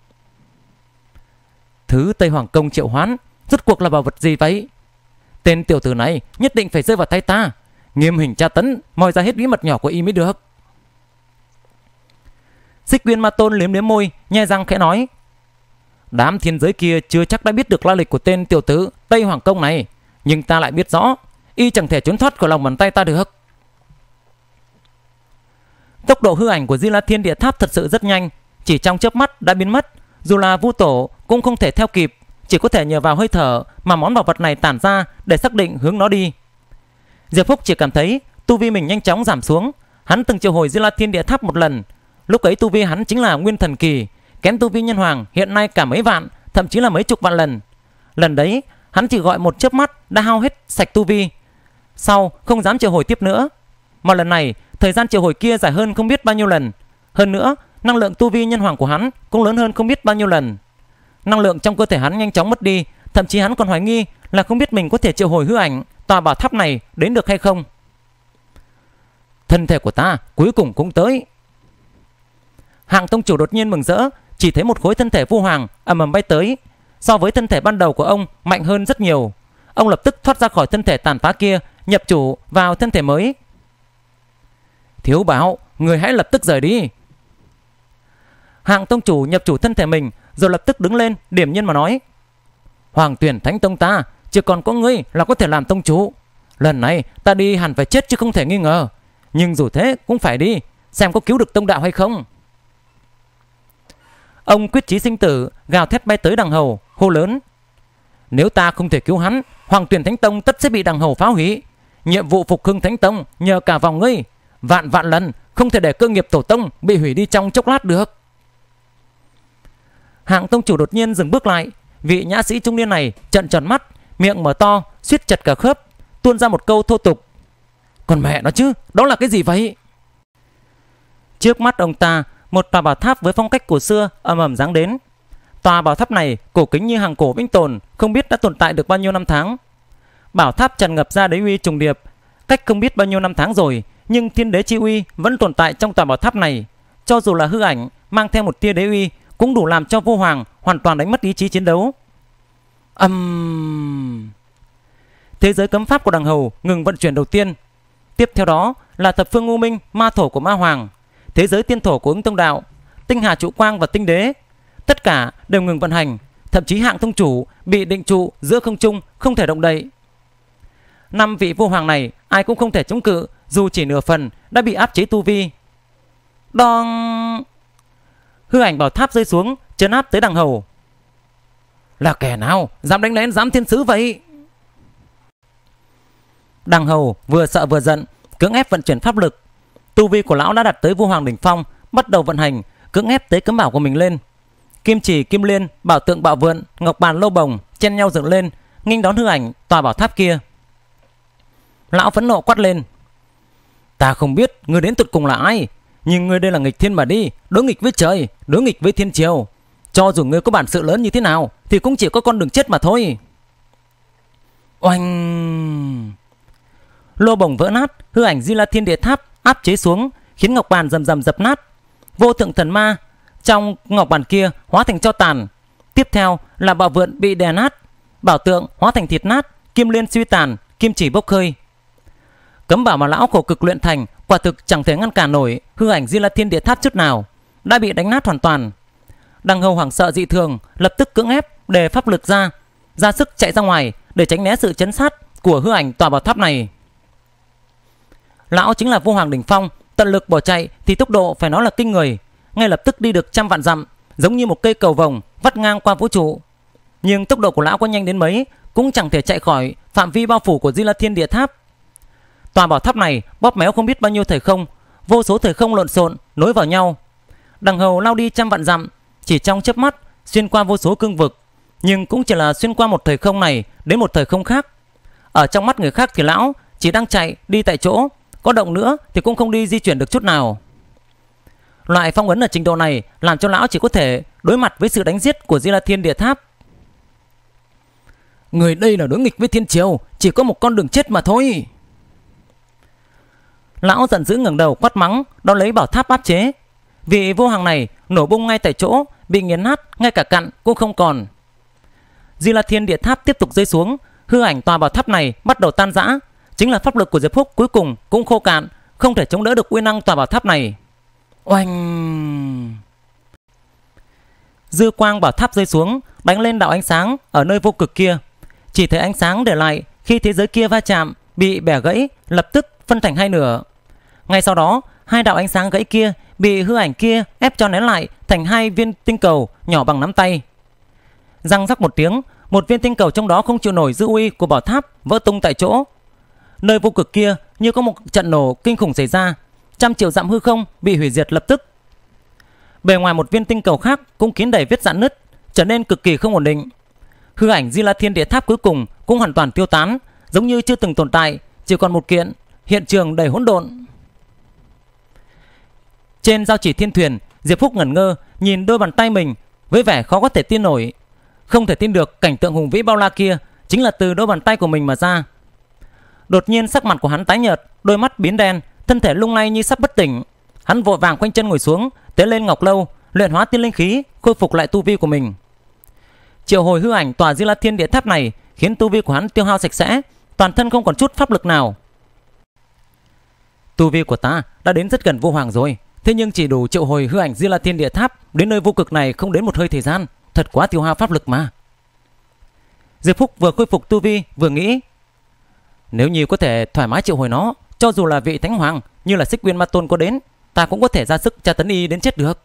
Thứ Tây Hoàng Công triệu hoán rốt cuộc là bảo vật gì vậy? Tên tiểu tử này nhất định phải rơi vào tay ta, nghiêm hình tra tấn, moi ra hết bí mật nhỏ của y mới được. Xích Viên Ma Tôn liếm liếm môi, nhe răng khẽ nói: đám thiên giới kia chưa chắc đã biết được la lịch của tên tiểu tử Tây Hoàng Công này, nhưng ta lại biết rõ, y chẳng thể trốn thoát khỏi lòng bàn tay ta được. Tốc độ hư ảnh của Di La Thiên Địa Tháp thật sự rất nhanh, chỉ trong chớp mắt đã biến mất. Dù là Vu Tổ cũng không thể theo kịp, chỉ có thể nhờ vào hơi thở mà món bảo vật này tản ra để xác định hướng nó đi. Diệp Phúc chỉ cảm thấy tu vi mình nhanh chóng giảm xuống. Hắn từng triệu hồi Di La Thiên Địa Tháp một lần, lúc ấy tu vi hắn chính là nguyên thần kỳ, kém tu vi nhân hoàng hiện nay cả mấy vạn, thậm chí là mấy chục vạn lần. Lần đấy hắn chỉ gọi một chớp mắt đã hao hết sạch tu vi, sau không dám triệu hồi tiếp nữa. Mà lần này thời gian triệu hồi kia dài hơn không biết bao nhiêu lần. Hơn nữa năng lượng tu vi nhân hoàng của hắn cũng lớn hơn không biết bao nhiêu lần. Năng lượng trong cơ thể hắn nhanh chóng mất đi, thậm chí hắn còn hoài nghi là không biết mình có thể triệu hồi hư ảnh tòa bảo tháp này đến được hay không. Thân thể của ta cuối cùng cũng tới. Hạng tông chủ đột nhiên mừng rỡ, chỉ thấy một khối thân thể Vu Hoàng ầm ầm bay tới. So với thân thể ban đầu của ông mạnh hơn rất nhiều. Ông lập tức thoát ra khỏi thân thể tàn phá kia, nhập chủ vào thân thể mới. Thiếu bảo, người hãy lập tức rời đi. Hạng tông chủ nhập chủ thân thể mình, rồi lập tức đứng lên điểm nhiên mà nói: Hoàng Tuyển Thánh Tông ta chỉ còn có ngươi là có thể làm tông chủ. Lần này ta đi hẳn phải chết chứ không thể nghi ngờ, nhưng dù thế cũng phải đi, xem có cứu được tông đạo hay không. Ông quyết chí sinh tử, gào thét bay tới đằng hầu, hô lớn: Nếu ta không thể cứu hắn, Hoàng Tuyển Thánh Tông tất sẽ bị đằng hầu phá hủy. Nhiệm vụ phục hưng Thánh Tông nhờ cả vào ngươi, vạn vạn lần không thể để cơ nghiệp tổ tông bị hủy đi trong chốc lát được. Hạng tông chủ đột nhiên dừng bước lại. Vị nhã sĩ trung niên này trợn tròn mắt, miệng mở to, suýt chật cả khớp, tuôn ra một câu thô tục: Còn mẹ nó chứ, đó là cái gì vậy? Trước mắt ông ta, một tòa bảo tháp với phong cách cổ xưa ầm ầm giáng đến. Tòa bảo tháp này cổ kính như hàng cổ vĩnh tồn, không biết đã tồn tại được bao nhiêu năm tháng. Bảo tháp tràn ngập ra đế uy trùng điệp, cách không biết bao nhiêu năm tháng rồi, nhưng thiên đế chi uy vẫn tồn tại trong tòa bảo tháp này. Cho dù là hư ảnh mang theo một tia đế uy cũng đủ làm cho Vu Hoàng hoàn toàn đánh mất ý chí chiến đấu. Thế giới cấm pháp của đằng hầu ngừng vận chuyển đầu tiên. Tiếp theo đó là thập phương u minh, ma thổ của ma hoàng, thế giới tiên thổ của ứng tông đạo, tinh hà trụ quang và tinh đế, tất cả đều ngừng vận hành. Thậm chí hạng tông chủ bị định trụ giữa không trung, không thể động đậy. 5 vị Vu Hoàng này ai cũng không thể chống cự, dù chỉ nửa phần đã bị áp chế tu vi. Đong! hư ảnh bảo tháp rơi xuống, trấn áp tới Đằng Hầu. Là kẻ nào dám đánh lén giám thiên sứ vậy? Đằng Hầu vừa sợ vừa giận, cưỡng ép vận chuyển pháp lực. Tu vi của lão đã đạt tới Vua Hoàng đỉnh phong, bắt đầu vận hành, cưỡng ép tới cấm bảo của mình lên. Kim chỉ, kim liên, bảo tượng bạo vượn, ngọc bàn lâu bồng chen nhau dựng lên, nghênh đón hư ảnh tòa bảo tháp kia. Lão phẫn nộ quát lên: Ta không biết người đến tụt cùng là ai, nhưng ngươi đây là nghịch thiên mà đi, đối nghịch với trời, đối nghịch với thiên triều. Cho dù ngươi có bản sự lớn như thế nào thì cũng chỉ có con đường chết mà thôi. Oanh! Lô bồng vỡ nát, hư ảnh Di La Thiên Địa Tháp áp chế xuống, khiến ngọc bàn rầm rầm dập nát. Vô thượng thần ma trong ngọc bàn kia hóa thành tro tàn. Tiếp theo là bảo vượn bị đè nát, bảo tượng hóa thành thịt nát, kim liên suy tàn, kim chỉ bốc hơi. Cấm bảo mà lão khổ cực luyện thành quả thực chẳng thể ngăn cản nổi hư ảnh Di La Thiên Địa Tháp chút nào, đã bị đánh nát hoàn toàn. Đằng Hầu hoảng sợ dị thường, lập tức cưỡng ép đề pháp lực ra sức chạy ra ngoài để tránh né sự chấn sát của hư ảnh tòa bảo tháp này. Lão chính là Vua Hoàng đỉnh phong, tận lực bỏ chạy thì tốc độ phải nói là kinh người, ngay lập tức đi được trăm vạn dặm, giống như một cây cầu vồng vắt ngang qua vũ trụ. Nhưng tốc độ của lão có nhanh đến mấy cũng chẳng thể chạy khỏi phạm vi bao phủ của Di La Thiên Địa Tháp. Tòa bảo tháp này bóp méo không biết bao nhiêu thời không, vô số thời không lộn xộn nối vào nhau. Đằng Hầu lao đi trăm vạn dặm, chỉ trong chớp mắt xuyên qua vô số cương vực, nhưng cũng chỉ là xuyên qua một thời không này đến một thời không khác. Ở trong mắt người khác thì lão chỉ đang chạy đi tại chỗ, có động nữa thì cũng không đi di chuyển được chút nào. Loại phong ấn ở trình độ này làm cho lão chỉ có thể đối mặt với sự đánh giết của Di La Thiên Địa Tháp. Người đây là đối nghịch với thiên triều, chỉ có một con đường chết mà thôi. Lão giận dữ ngẩng đầu quát mắng, đón lấy bảo tháp áp chế. Vị Vua Hoàng này nổ bung ngay tại chỗ, bị nghiền nát, ngay cả cặn cũng không còn. Di La Thiên Địa Tháp tiếp tục rơi xuống, hư ảnh tòa bảo tháp này bắt đầu tan rã. Chính là pháp lực của Diệp Phúc cuối cùng cũng khô cạn, không thể chống đỡ được uy năng tòa bảo tháp này. Oanh! Dư quang bảo tháp rơi xuống, đánh lên đạo ánh sáng ở nơi vô cực kia. Chỉ thấy ánh sáng để lại khi thế giới kia va chạm, bị bẻ gãy, lập tức phân thành hai nửa. Ngay sau đó, hai đạo ánh sáng gãy kia bị hư ảnh kia ép cho nén lại thành hai viên tinh cầu nhỏ bằng nắm tay. Răng rắc một tiếng, một viên tinh cầu trong đó không chịu nổi dư uy của bảo tháp vỡ tung tại chỗ. Nơi vô cực kia như có một trận nổ kinh khủng xảy ra, trăm triệu dặm hư không bị hủy diệt lập tức. Bề ngoài một viên tinh cầu khác cũng kín đầy vết rạn nứt, trở nên cực kỳ không ổn định. Hư ảnh Di La Thiên Địa Tháp cuối cùng cũng hoàn toàn tiêu tán, giống như chưa từng tồn tại, chỉ còn một kiện, hiện trường đầy hỗn độn. Trên giao chỉ thiên thuyền, Diệp Phúc ngẩn ngơ nhìn đôi bàn tay mình với vẻ khó có thể tin nổi. Không thể tin được cảnh tượng hùng vĩ bao la kia chính là từ đôi bàn tay của mình mà ra. Đột nhiên sắc mặt của hắn tái nhợt, đôi mắt biến đen, thân thể lung lay như sắp bất tỉnh. Hắn vội vàng khoanh chân ngồi xuống, tế lên ngọc lâu, luyện hóa tiên linh khí, khôi phục lại tu vi của mình. Triệu hồi hư ảnh tòa Di La Thiên Địa Tháp này khiến tu vi của hắn tiêu hao sạch sẽ, toàn thân không còn chút pháp lực nào. Tu vi của ta đã đến rất gần Vua Hoàng rồi, thế nhưng chỉ đủ triệu hồi hư ảnh Di La Thiên Địa Tháp đến nơi vô cực này không đến một hơi thời gian, thật quá tiêu hao pháp lực mà. Diệp Phúc vừa khôi phục tu vi vừa nghĩ, nếu như có thể thoải mái triệu hồi nó, cho dù là vị thánh hoàng như là Xích Quyên Ma Tôn có đến, ta cũng có thể ra sức tra tấn y đến chết được.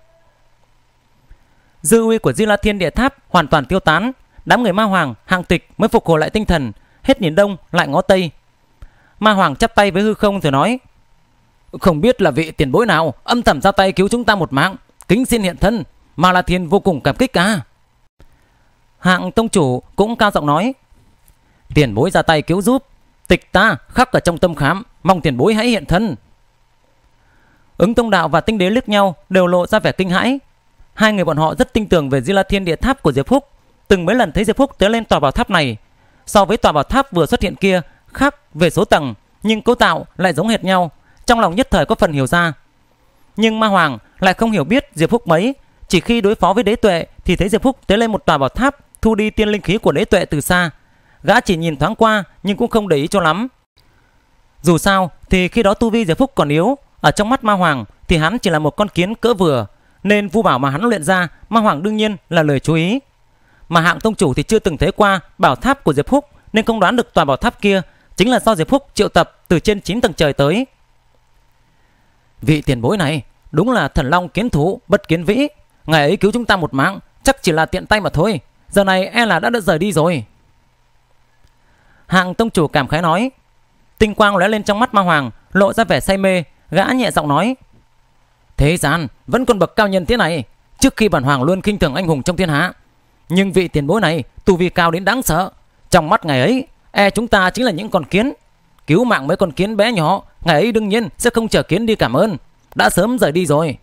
Dư uy của Di La Thiên Địa Tháp hoàn toàn tiêu tán, đám người Ma Hoàng, Hạng Tịch mới phục hồi lại tinh thần, hết nhìn đông lại ngó tây. Ma Hoàng chắp tay với hư không rồi nói, không biết là vị tiền bối nào âm thầm ra tay cứu chúng ta một mạng, kính xin hiện thân, Ma La Thiên vô cùng cảm kích à. Hạng tông chủ cũng cao giọng nói, tiền bối ra tay cứu giúp, tịch ta khắc ở trong tâm khảm, mong tiền bối hãy hiện thân. Ứng Tông Đạo và Tinh Đế liếc nhau đều lộ ra vẻ kinh hãi. Hai người bọn họ rất tin tưởng về Di La Thiên Địa Tháp của Diệp Phúc, từng mấy lần thấy Diệp Phúc tới lên tòa bảo tháp này. So với tòa bảo tháp vừa xuất hiện kia khác về số tầng, nhưng cấu tạo lại giống hệt nhau, trong lòng nhất thời có phần hiểu ra. Nhưng Ma Hoàng lại không hiểu biết Diệp Phúc mấy, chỉ khi đối phó với Đế Tuệ thì thấy Diệp Phúc tới lên một tòa bảo tháp thu đi tiên linh khí của Đế Tuệ từ xa. Gã chỉ nhìn thoáng qua nhưng cũng không để ý cho lắm. Dù sao thì khi đó tu vi Diệp Phúc còn yếu, ở trong mắt Ma Hoàng thì hắn chỉ là một con kiến cỡ vừa, nên vu bảo mà hắn luyện ra, Ma Hoàng đương nhiên là lời chú ý. Mà Hạng tông chủ thì chưa từng thấy qua bảo tháp của Diệp Phúc, nên không đoán được tòa bảo tháp kia chính là do Diệp Phúc triệu tập từ trên 9 tầng trời tới. Vị tiền bối này đúng là thần long kiến thủ bất kiến vĩ, Ngày ấy cứu chúng ta một mạng, chắc chỉ là tiện tay mà thôi. Giờ này e là đã rời đi rồi. Hạng tông chủ cảm khái nói. Tinh quang lóe lên trong mắt Ma Hoàng, lộ ra vẻ say mê. Gã nhẹ giọng nói. Thế gian vẫn còn bậc cao nhân thế này. Trước khi bản hoàng luôn khinh thường anh hùng trong thiên hạ, nhưng vị tiền bối này tu vi cao đến đáng sợ. Trong mắt ngày ấy, e chúng ta chính là những con kiến. Cứu mạng mấy con kiến bé nhỏ, ngày ấy đương nhiên sẽ không chờ kiến đi cảm ơn, đã sớm rời đi rồi.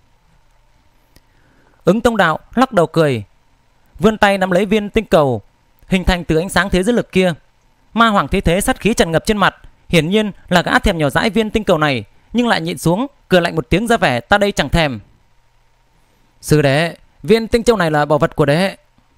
Ứng Tông Đạo lắc đầu cười, vươn tay nắm lấy viên tinh cầu hình thành từ ánh sáng thế giới lực kia. Ma Hoàng thấy thế, sát khí tràn ngập trên mặt, hiển nhiên là gã thèm nhỏ dãi viên tinh cầu này, nhưng lại nhịn xuống, cười lạnh một tiếng ra vẻ ta đây chẳng thèm. Sư đệ, viên tinh châu này là bảo vật của đệ.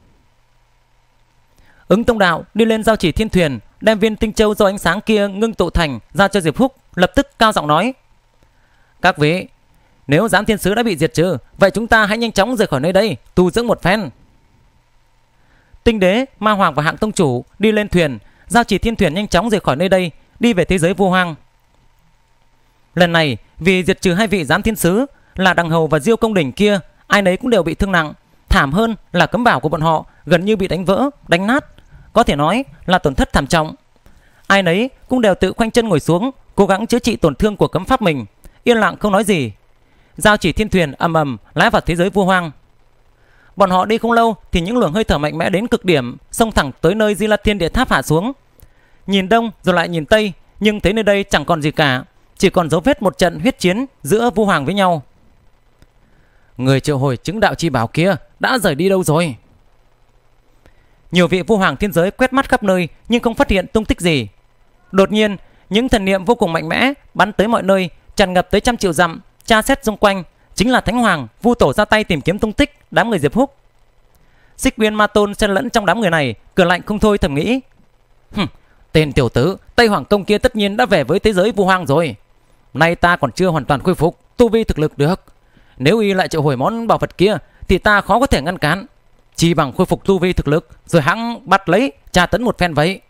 Ứng Tông Đạo đi lên giao chỉ thiên thuyền, đem viên tinh châu do ánh sáng kia ngưng tụ thành giao cho Diệp Húc, lập tức cao giọng nói. Các vị, nếu Giám Thiên Sứ đã bị diệt trừ, vậy chúng ta hãy nhanh chóng rời khỏi nơi đây, tu dưỡng một phen. Tinh Đế, Ma Hoàng và Hạng Tông Chủ đi lên thuyền, giao chỉ thiên thuyền nhanh chóng rời khỏi nơi đây, đi về thế giới vô hoang. Lần này vì diệt trừ hai vị Giám Thiên Sứ là Đằng Hầu và Diêu Công Đỉnh kia, ai nấy cũng đều bị thương nặng. Thảm hơn là cấm bảo của bọn họ gần như bị đánh vỡ, đánh nát, có thể nói là tổn thất thảm trọng. Ai nấy cũng đều tự khoanh chân ngồi xuống, cố gắng chữa trị tổn thương của cấm pháp mình, yên lặng không nói gì. Giao chỉ thiên thuyền ầm ầm lái vào thế giới vô hoang. Bọn họ đi không lâu thì những luồng hơi thở mạnh mẽ đến cực điểm xông thẳng tới nơi Di La Thiên Địa Tháp hạ xuống. Nhìn đông rồi lại nhìn tây, nhưng thấy nơi đây chẳng còn gì cả, chỉ còn dấu vết một trận huyết chiến giữa Vu Hoàng với nhau. Người triệu hồi chứng đạo chi bảo kia đã rời đi đâu rồi? Nhiều vị Vu Hoàng thiên giới quét mắt khắp nơi nhưng không phát hiện tung tích gì. Đột nhiên, những thần niệm vô cùng mạnh mẽ bắn tới mọi nơi, tràn ngập tới trăm triệu dặm, tra xét xung quanh. Chính là Thánh Hoàng, Vu Tổ ra tay tìm kiếm tung tích đám người Diệp Húc. Xích Uyên Ma Tôn xen lẫn trong đám người này, cười lạnh không thôi, thầm nghĩ. Tên tiểu tử Tây Hoàng Công kia tất nhiên đã về với thế giới Vu Hoang rồi. Nay ta còn chưa hoàn toàn khôi phục tu vi thực lực được. Nếu y lại triệu hồi món bảo vật kia thì ta khó có thể ngăn cản. Chỉ bằng khôi phục tu vi thực lực rồi hãng bắt lấy tra tấn một phen vậy.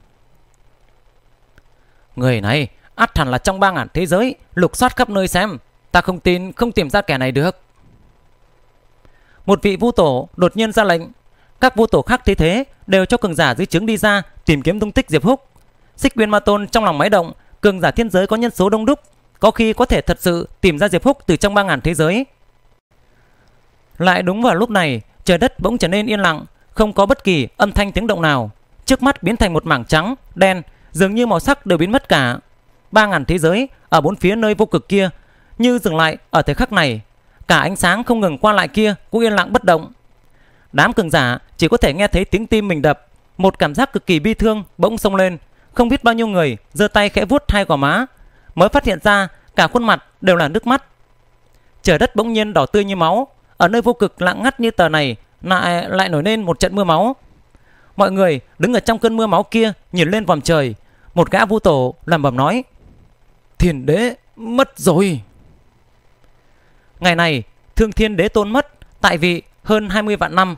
Người này ắt hẳn là trong 3000 thế giới lục soát khắp nơi xem. Ta không tin không tìm ra kẻ này được. Một vị Vu Tổ đột nhiên ra lệnh. Các Vu Tổ khác thấy thế đều cho cường giả dưới trướng đi ra tìm kiếm tung tích Diệp Húc. Xích Uyên Ma Tôn trong lòng máy động, cường giả thiên giới có nhân số đông đúc, có khi có thể thật sự tìm ra Diệp Húc từ trong 3000 thế giới. Lại đúng vào lúc này, trời đất bỗng trở nên yên lặng, không có bất kỳ âm thanh tiếng động nào. Trước mắt biến thành một mảng trắng, đen, dường như màu sắc đều biến mất cả. 3000 thế giới ở bốn phía nơi vô cực kia như dừng lại ở thời khắc này. Cả ánh sáng không ngừng qua lại kia cũng yên lặng bất động. Đám cường giả chỉ có thể nghe thấy tiếng tim mình đập. Một cảm giác cực kỳ bi thương bỗng xông lên. Không biết bao nhiêu người giơ tay khẽ vuốt hai gò má, mới phát hiện ra cả khuôn mặt đều là nước mắt. Trời đất bỗng nhiên đỏ tươi như máu. Ở nơi vô cực lặng ngắt như tờ này lại nổi lên một trận mưa máu. Mọi người đứng ở trong cơn mưa máu kia nhìn lên vòm trời. Một gã Vu Tổ lẩm bẩm nói. Thiên Đế mất rồi. Ngày này Thương Thiên Đế Tôn mất, tại vị hơn 20 vạn năm.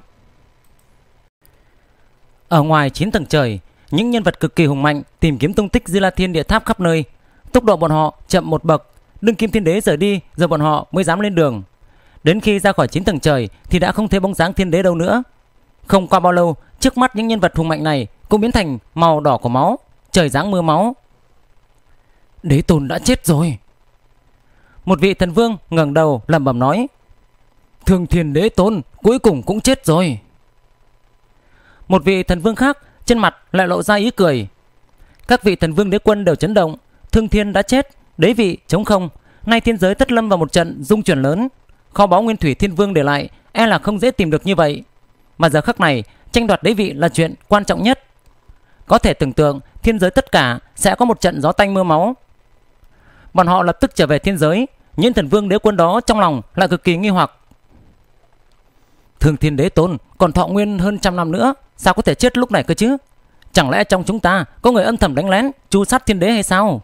Ở ngoài 9 tầng trời, những nhân vật cực kỳ hùng mạnh tìm kiếm tung tích Di La Thiên Địa Tháp khắp nơi. Tốc độ bọn họ chậm một bậc. Đương Kim Thiên Đế rời đi rồi bọn họ mới dám lên đường. Đến khi ra khỏi 9 tầng trời thì đã không thấy bóng dáng Thiên Đế đâu nữa. Không qua bao lâu, trước mắt những nhân vật hùng mạnh này cũng biến thành màu đỏ của máu, trời giáng mưa máu. Đế Tôn đã chết rồi. Một vị thần vương ngẩng đầu lẩm bẩm nói. Thương Thiên Đế Tôn cuối cùng cũng chết rồi. Một vị thần vương khác trên mặt lại lộ ra ý cười. Các vị thần vương đế quân đều chấn động. Thương Thiên đã chết, đế vị trống không. Nay thiên giới tất lâm vào một trận dung chuyển lớn. Kho báu Nguyên Thủy Thiên Vương để lại e là không dễ tìm được như vậy. Mà giờ khắc này tranh đoạt đế vị là chuyện quan trọng nhất. Có thể tưởng tượng thiên giới tất cả sẽ có một trận gió tanh mưa máu. Bọn họ lập tức trở về thiên giới. Những thần vương đế quân đó trong lòng lại cực kỳ nghi hoặc. Thương Thiên Đế Tôn còn thọ nguyên hơn 100 năm nữa, sao có thể chết lúc này cơ chứ? Chẳng lẽ trong chúng ta có người âm thầm đánh lén tru sát thiên đế hay sao?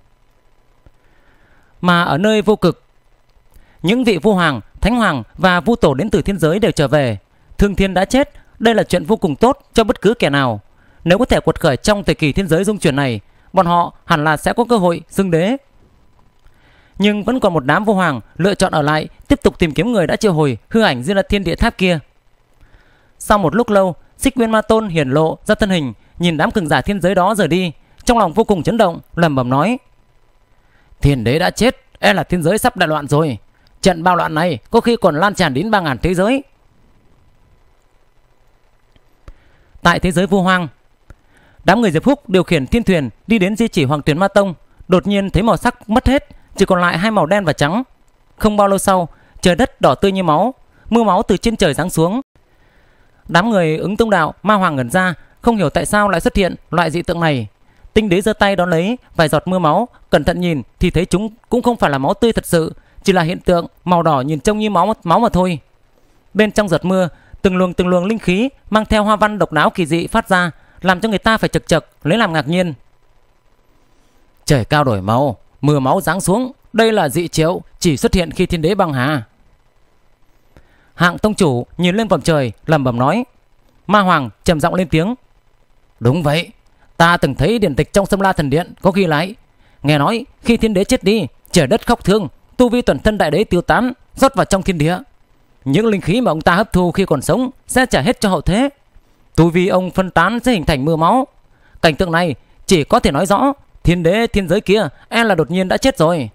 Mà ở nơi vô cực, những vị Vu Hoàng, Thánh Hoàng và Vu Tổ đến từ thiên giới đều trở về. Thương Thiên đã chết, đây là chuyện vô cùng tốt cho bất cứ kẻ nào. Nếu có thể quật khởi trong thời kỳ thiên giới dung chuyển này, bọn họ hẳn là sẽ có cơ hội xưng đế. nhưng vẫn còn một đám vô hoàng lựa chọn ở lại tiếp tục tìm kiếm người đã triệu hồi hư ảnh Diêm La Thiên Địa Tháp kia. Sau một lúc lâu, Xích Nguyên Ma Tôn hiển lộ ra thân hình, nhìn đám cường giả thiên giới đó rời đi, trong lòng vô cùng chấn động, lẩm bẩm nói: Thiên đế đã chết, e là thiên giới sắp đại loạn rồi. Trận bạo loạn này có khi còn lan tràn đến 3000 thế giới. Tại thế giới vô hoang, đám người Diệp Phúc điều khiển thiên thuyền đi đến di chỉ Hoàng Tuyển Ma Tông, đột nhiên thấy màu sắc mất hết, chỉ còn lại hai màu đen và trắng. Không bao lâu sau, trời đất đỏ tươi như máu, mưa máu từ trên trời giáng xuống. Đám người Ứng Tông Đạo, Ma Hoàng ngẩn ra, không hiểu tại sao lại xuất hiện loại dị tượng này. Tinh đế giơ tay đón lấy vài giọt mưa máu, cẩn thận nhìn thì thấy chúng cũng không phải là máu tươi thật sự, chỉ là hiện tượng màu đỏ nhìn trông như máu mà thôi. Bên trong giọt mưa, từng luồng linh khí mang theo hoa văn độc đáo kỳ dị phát ra, làm cho người ta phải chực lấy làm ngạc nhiên. Trời cao đổi màu, mưa máu giáng xuống, đây là dị triệu chỉ xuất hiện khi thiên đế băng hà. Hạng tông chủ nhìn lên vòm trời, lẩm bẩm nói. Ma Hoàng trầm giọng lên tiếng: Đúng vậy, ta từng thấy điển tịch trong Sâm La Thần Điện có ghi lại, nghe nói khi thiên đế chết đi, trời đất khóc thương, tu vi toàn thân đại đế tiêu tán, rót vào trong thiên địa. Những linh khí mà ông ta hấp thu khi còn sống sẽ trả hết cho hậu thế. Tu vi ông phân tán sẽ hình thành mưa máu. Cảnh tượng này chỉ có thể nói rõ thiên đế thiên giới kia e là đột nhiên đã chết rồi.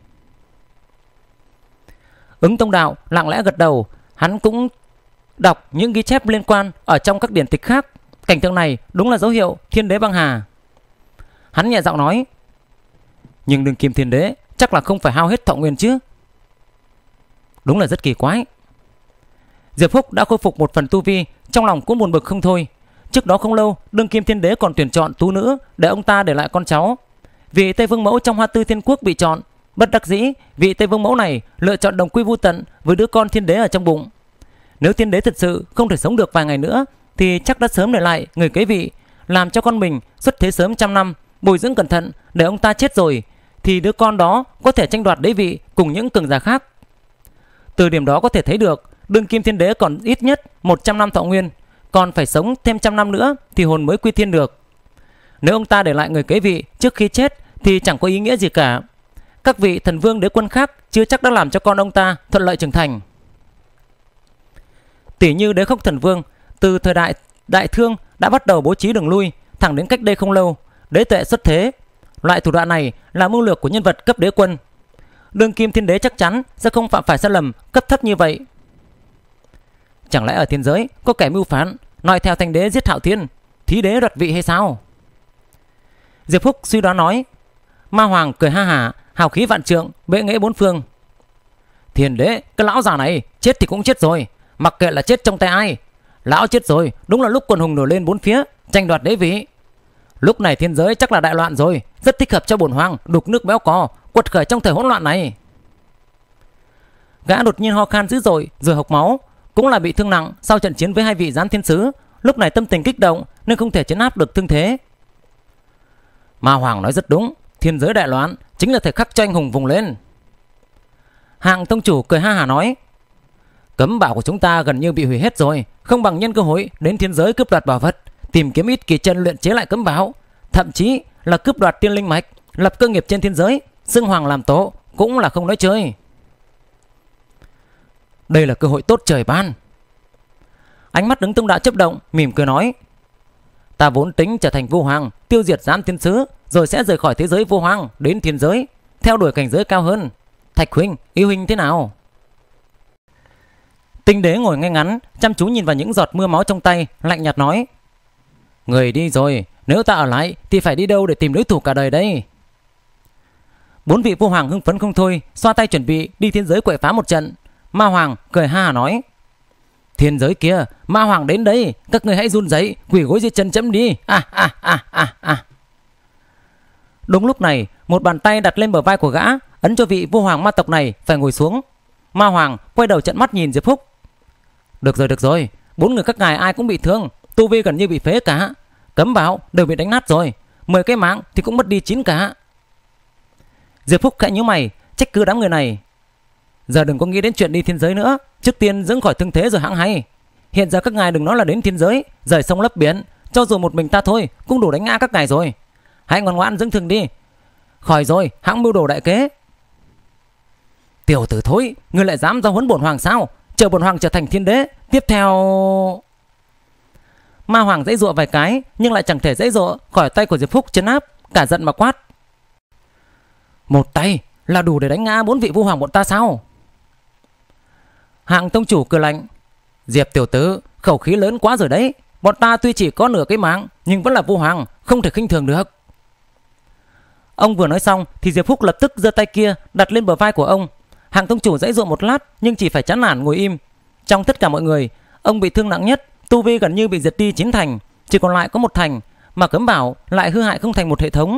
Ứng Tông Đạo lặng lẽ gật đầu, hắn cũng đọc những ghi chép liên quan ở trong các điển tịch khác. Cảnh tượng này đúng là dấu hiệu thiên đế băng hà. Hắn nhẹ giọng nói: Nhưng đương kim thiên đế chắc là không phải hao hết thọ nguyên chứ? Đúng là rất kỳ quái. Diệp Phúc đã khôi phục một phần tu vi, trong lòng cũng buồn bực không thôi. Trước đó không lâu, đương kim thiên đế còn tuyển chọn tú nữ để ông ta để lại con cháu. Vị Tây Vương mẫu trong Hoa Tư Thiên Quốc bị chọn, bất đắc dĩ vị Tây Vương mẫu này lựa chọn đồng quy vu tận với đứa con thiên đế ở trong bụng. Nếu thiên đế thật sự không thể sống được vài ngày nữa thì chắc đã sớm để lại người kế vị, làm cho con mình xuất thế sớm 100 năm, bồi dưỡng cẩn thận, để ông ta chết rồi thì đứa con đó có thể tranh đoạt đế vị cùng những cường giả khác. Từ điểm đó có thể thấy được đương kim thiên đế còn ít nhất 100 năm thọ nguyên, còn phải sống thêm 100 năm nữa thì hồn mới quy thiên được. Nếu ông ta để lại người kế vị trước khi chết thì chẳng có ý nghĩa gì cả. Các vị thần vương đế quân khác chưa chắc đã làm cho con ông ta thuận lợi trưởng thành. Tỷ như Đế Khốc Thần Vương từ thời đại thương đã bắt đầu bố trí đường lui, thẳng đến cách đây không lâu đế tuệ xuất thế. Loại thủ đoạn này là mưu lược của nhân vật cấp đế quân. Đương kim thiên đế chắc chắn sẽ không phạm phải sai lầm cấp thấp như vậy. Chẳng lẽ ở thiên giới có kẻ mưu phản nói theo thành đế giết Hạo Thiên, thí đế đoạt vị hay sao? Diệp Phúc suy đoán nói. Ma Hoàng cười ha hả, hào khí vạn trượng, bệ nghệ bốn phương. Thiên đế, cái lão già này chết thì cũng chết rồi, mặc kệ là chết trong tay ai. Lão chết rồi, đúng là lúc quần hùng nổi lên bốn phía tranh đoạt đế vị. Lúc này thiên giới chắc là đại loạn rồi, rất thích hợp cho bổn hoàng đục nước béo cò, quật khởi trong thời hỗn loạn này. Gã đột nhiên ho khan dữ dội rồi hộc máu, cũng là bị thương nặng sau trận chiến với hai vị giám thiên sứ. Lúc này tâm tình kích động nên không thể trấn áp được thương thế. Ma Hoàng nói rất đúng, thiên giới đại loạn chính là thời khắc cho anh hùng vùng lên. Hạng tông chủ cười ha hả nói. Cấm bảo của chúng ta gần như bị hủy hết rồi, không bằng nhân cơ hội đến thiên giới cướp đoạt bảo vật, tìm kiếm ít kỳ chân luyện chế lại cấm bảo, thậm chí là cướp đoạt tiên linh mạch, lập cơ nghiệp trên thiên giới, xưng hoàng làm tổ cũng là không nói chơi. Đây là cơ hội tốt trời ban. Ánh mắt Ứng Tông Đạo chớp động, mỉm cười nói. Ta vốn tính trở thành vô hoàng, tiêu diệt giám thiên sứ, rồi sẽ rời khỏi thế giới vô hoàng đến thiên giới, theo đuổi cảnh giới cao hơn. Thạch huynh, yêu huynh thế nào? Tinh đế ngồi ngay ngắn, chăm chú nhìn vào những giọt mưa máu trong tay, lạnh nhạt nói. Người đi rồi, nếu ta ở lại thì phải đi đâu để tìm đối thủ cả đời đây? Bốn vị vô hoàng hưng phấn không thôi, xoa tay chuẩn bị đi thiên giới quậy phá một trận. Ma Hoàng cười ha hả nói. Thiên giới kia, Ma Hoàng đến đây, các người hãy run rẩy, quỳ gối dưới chân chấm đi. Đúng lúc này, một bàn tay đặt lên bờ vai của gã, ấn cho vị vô hoàng ma tộc này phải ngồi xuống. Ma Hoàng quay đầu trợn mắt nhìn Diệp Phúc. Được rồi, bốn người các ngài ai cũng bị thương, tu vi gần như bị phế cả, cấm bảo đều bị đánh nát rồi, 10 cái mạng thì cũng mất đi 9 cả. Diệp Phúc khẽ nhíu mày, trách cứ đám người này. Giờ đừng có nghĩ đến chuyện đi thiên giới nữa, trước tiên dưỡng khỏi thương thế rồi hãng hay. Hiện giờ các ngài đừng nói là đến thiên giới, rời sông lấp biển, cho dù một mình ta thôi cũng đủ đánh ngã các ngài rồi. Hãy ngoan ngoãn dưỡng thương đi, khỏi rồi hãng mưu đồ đại kế. Tiểu tử thối, ngươi lại dám giao huấn bổn hoàng sao? Chờ bổn hoàng trở thành thiên đế, tiếp theo... Ma hoàng dãy dụa vài cái nhưng lại chẳng thể dãy dụa khỏi tay của Diệp Phúc trấn áp, cả giận mà quát: một tay là đủ để đánh ngã 4 vị vu hoàng bọn ta sao? Hạng tông chủ cười lạnh: Diệp tiểu tử, khẩu khí lớn quá rồi đấy. Bọn ta tuy chỉ có nửa cái mạng nhưng vẫn là vu hoàng, không thể khinh thường được. Ông vừa nói xong thì Diệp Phúc lập tức giơ tay kia đặt lên bờ vai của ông. Hạng tông chủ dãy dụa một lát nhưng chỉ phải chán nản ngồi im. Trong tất cả mọi người, ông bị thương nặng nhất, tu vi gần như bị diệt đi 9 thành, chỉ còn lại có 1 thành, mà cấm bảo lại hư hại không thành một hệ thống.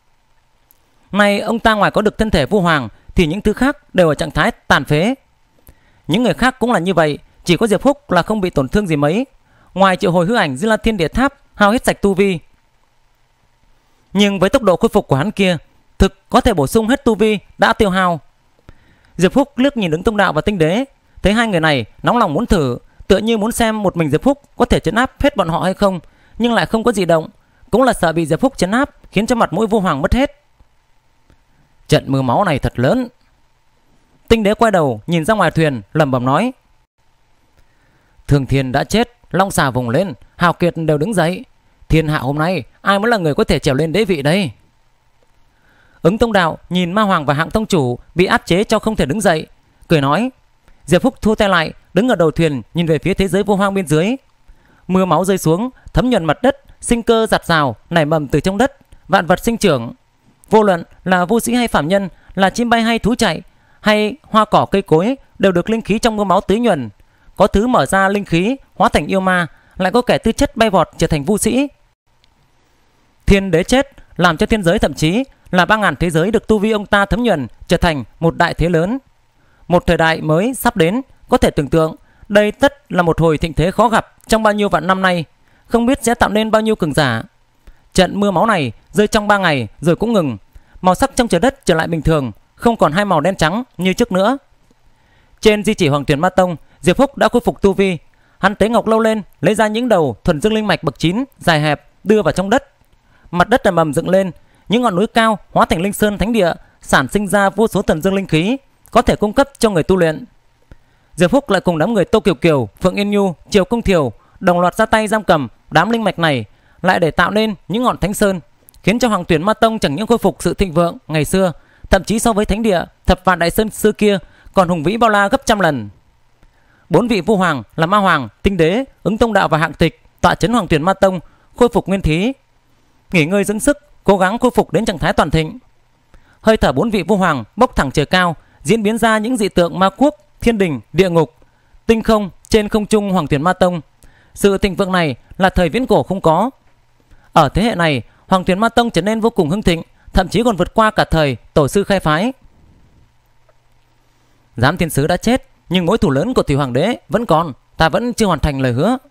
Nay ông ta ngoài có được thân thể vu hoàng thì những thứ khác đều ở trạng thái tàn phế. Những người khác cũng là như vậy, chỉ có Diệp Phúc là không bị tổn thương gì mấy, ngoài triệu hồi hư ảnh Di La Thiên Địa Tháp hao hết sạch tu vi. Nhưng với tốc độ khôi phục của hắn kia, thực có thể bổ sung hết tu vi đã tiêu hao. Diệp Phúc liếc nhìn Ứng Tông Đạo và Tinh Đế, thấy hai người này nóng lòng muốn thử, tựa như muốn xem một mình Diệp Phúc có thể trấn áp hết bọn họ hay không, nhưng lại không có gì động, cũng là sợ bị Diệp Phúc trấn áp khiến cho mặt mũi vu hoàng mất hết. Trận mưa máu này thật lớn. Tinh Đế quay đầu nhìn ra ngoài thuyền lẩm bẩm nói: Thường Thiên đã chết, long xà vùng lên, hào kiệt đều đứng dậy. Thiên hạ hôm nay ai mới là người có thể trèo lên đế vị đây? Ứng Tông Đạo nhìn Ma Hoàng và Hạng Tông Chủ bị áp chế cho không thể đứng dậy, cười nói. Diệp Phúc thu tay lại, đứng ở đầu thuyền nhìn về phía thế giới vô hoang bên dưới. Mưa máu rơi xuống, thấm nhuần mặt đất, sinh cơ giạt rào nảy mầm từ trong đất, vạn vật sinh trưởng. Vô luận là vô sĩ hay phạm nhân, là chim bay hay thú chạy, hay hoa cỏ cây cối, đều được linh khí trong mưa máu tưới nhuần. Có thứ mở ra linh khí hóa thành yêu ma, lại có kẻ tư chất bay vọt trở thành vu sĩ. Thiên đế chết làm cho thiên giới, thậm chí là 3000 thế giới được tu vi ông ta thấm nhuần, trở thành một đại thế lớn. Một thời đại mới sắp đến, có thể tưởng tượng đây tất là một hồi thịnh thế khó gặp trong bao nhiêu vạn năm nay, không biết sẽ tạo nên bao nhiêu cường giả. Trận mưa máu này rơi trong 3 ngày rồi cũng ngừng, màu sắc trong trời đất trở lại bình thường, không còn hai màu đen trắng như trước nữa. Trên di chỉ Hoàng Tuyển Ma Tông, Diệp Phúc đã khôi phục tu vi. Hắn tế ngọc lâu lên, lấy ra những đầu thuần dương linh mạch bậc 9 dài hẹp đưa vào trong đất. Mặt đất ầm ầm dựng lên, những ngọn núi cao hóa thành linh sơn thánh địa, sản sinh ra vô số thuần dương linh khí có thể cung cấp cho người tu luyện. Diệp Phúc lại cùng đám người Tô Kiều Kiều, Phượng Yên Nhu, Triều Công Thiều đồng loạt ra tay giam cầm đám linh mạch này, lại để tạo nên những ngọn thánh sơn, khiến cho Hoàng Tuyển Ma Tông chẳng những khôi phục sự thịnh vượng ngày xưa, thậm chí so với thánh địa Thập Vạn Đại Sơn xưa kia còn hùng vĩ bao la gấp trăm lần. 4 vị vu hoàng là Ma Hoàng, Tinh Đế, Ứng Tông Đạo và Hạng Tịch tọa trấn Hoàng Tuyển Ma Tông, khôi phục nguyên khí, nghỉ ngơi dưỡng sức, cố gắng khôi phục đến trạng thái toàn thịnh. Hơi thở 4 vị vu hoàng bốc thẳng trời cao, diễn biến ra những dị tượng ma quốc, thiên đình, địa ngục, tinh không trên không trung Hoàng Tuyển Ma Tông. Sự thịnh vượng này là thời viễn cổ không có. Ở thế hệ này, Hoàng Tuyển Ma Tông trở nên vô cùng hưng thịnh, thậm chí còn vượt qua cả thời tổ sư khai phái. Giám thiên sứ đã chết, nhưng mối thù lớn của Thủy Hoàng đế vẫn còn, ta vẫn chưa hoàn thành lời hứa.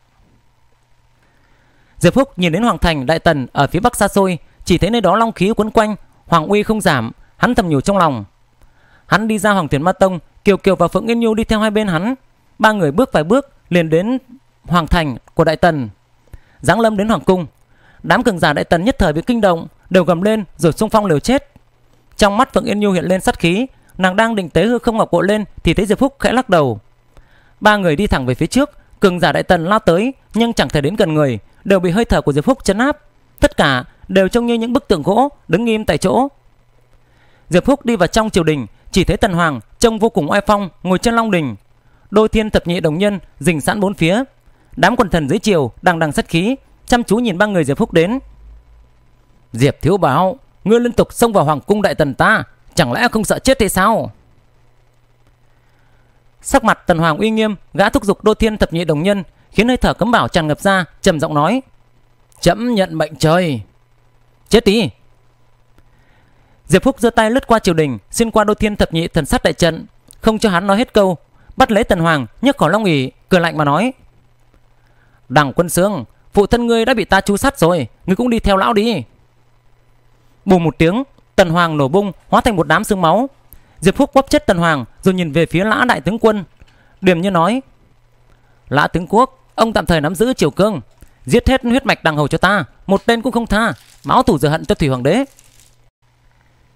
Diệp Phúc nhìn đến Hoàng thành Đại Tần ở phía bắc xa xôi, chỉ thấy nơi đó long khí quấn quanh, hoàng uy không giảm, hắn thầm nhủ trong lòng. Hắn đi ra Hoàng Tuyển Ma Tông, Kiều Kiều và Phượng Yên Nhu đi theo hai bên hắn. 3 người bước vài bước liền đến hoàng thành của Đại Tần, giáng lâm đến hoàng cung. Đám cường giả Đại Tần nhất thời bị kinh động, đều gầm lên rồi xung phong liều chết. Trong mắt Phượng Yên Nhu hiện lên sát khí, nàng đang định tế hư không ngọc bội lên thì thấy Diệp Phúc khẽ lắc đầu. 3 người đi thẳng về phía trước, cường giả Đại Tần lao tới nhưng chẳng thể đến gần người, đều bị hơi thở của Diệp Phúc trấn áp. Tất cả đều trông như những bức tượng gỗ đứng nghiêm tại chỗ. Diệp Phúc đi vào trong triều đình, chỉ thấy Tần Hoàng trông vô cùng oai phong ngồi trên long đình, Đôi Thiên Thập Nhị Đồng Nhân rình sẵn bốn phía. Đám quần thần dưới triều đằng đằng sát khí, chăm chú nhìn 3 người Diệp Phúc đến. Diệp thiếu bảo, ngươi liên tục xông vào hoàng cung Đại Tần ta, chẳng lẽ không sợ chết hay sao? Sắc mặt Tần Hoàng uy nghiêm, gã thúc giục Đôi Thiên Thập Nhị Đồng Nhân, khiến hơi thở cấm bảo tràn ngập ra, trầm giọng nói: chấm nhận mệnh trời, chết đi. Diệp Phúc giơ tay lướt qua triều đình, xuyên qua Đôi Thiên Thập Nhị thần sát đại trận, không cho hắn nói hết câu, bắt lấy Tần Hoàng nhấc khỏi long ỷ, cười lạnh mà nói: Đằng Quân Xương, phụ thân ngươi đã bị ta tru sát rồi, ngươi cũng đi theo lão đi. Bùm một tiếng, Tần Hoàng nổ bung, hóa thành một đám xương máu. Diệp Phúc bóp chết Tần Hoàng, rồi nhìn về phía Lã đại tướng quân, điềm như nói: Lã tướng quốc, ông tạm thời nắm giữ triều cương, giết hết huyết mạch đằng hầu cho ta, một tên cũng không tha, báo thù rửa hận cho Thủy Hoàng đế.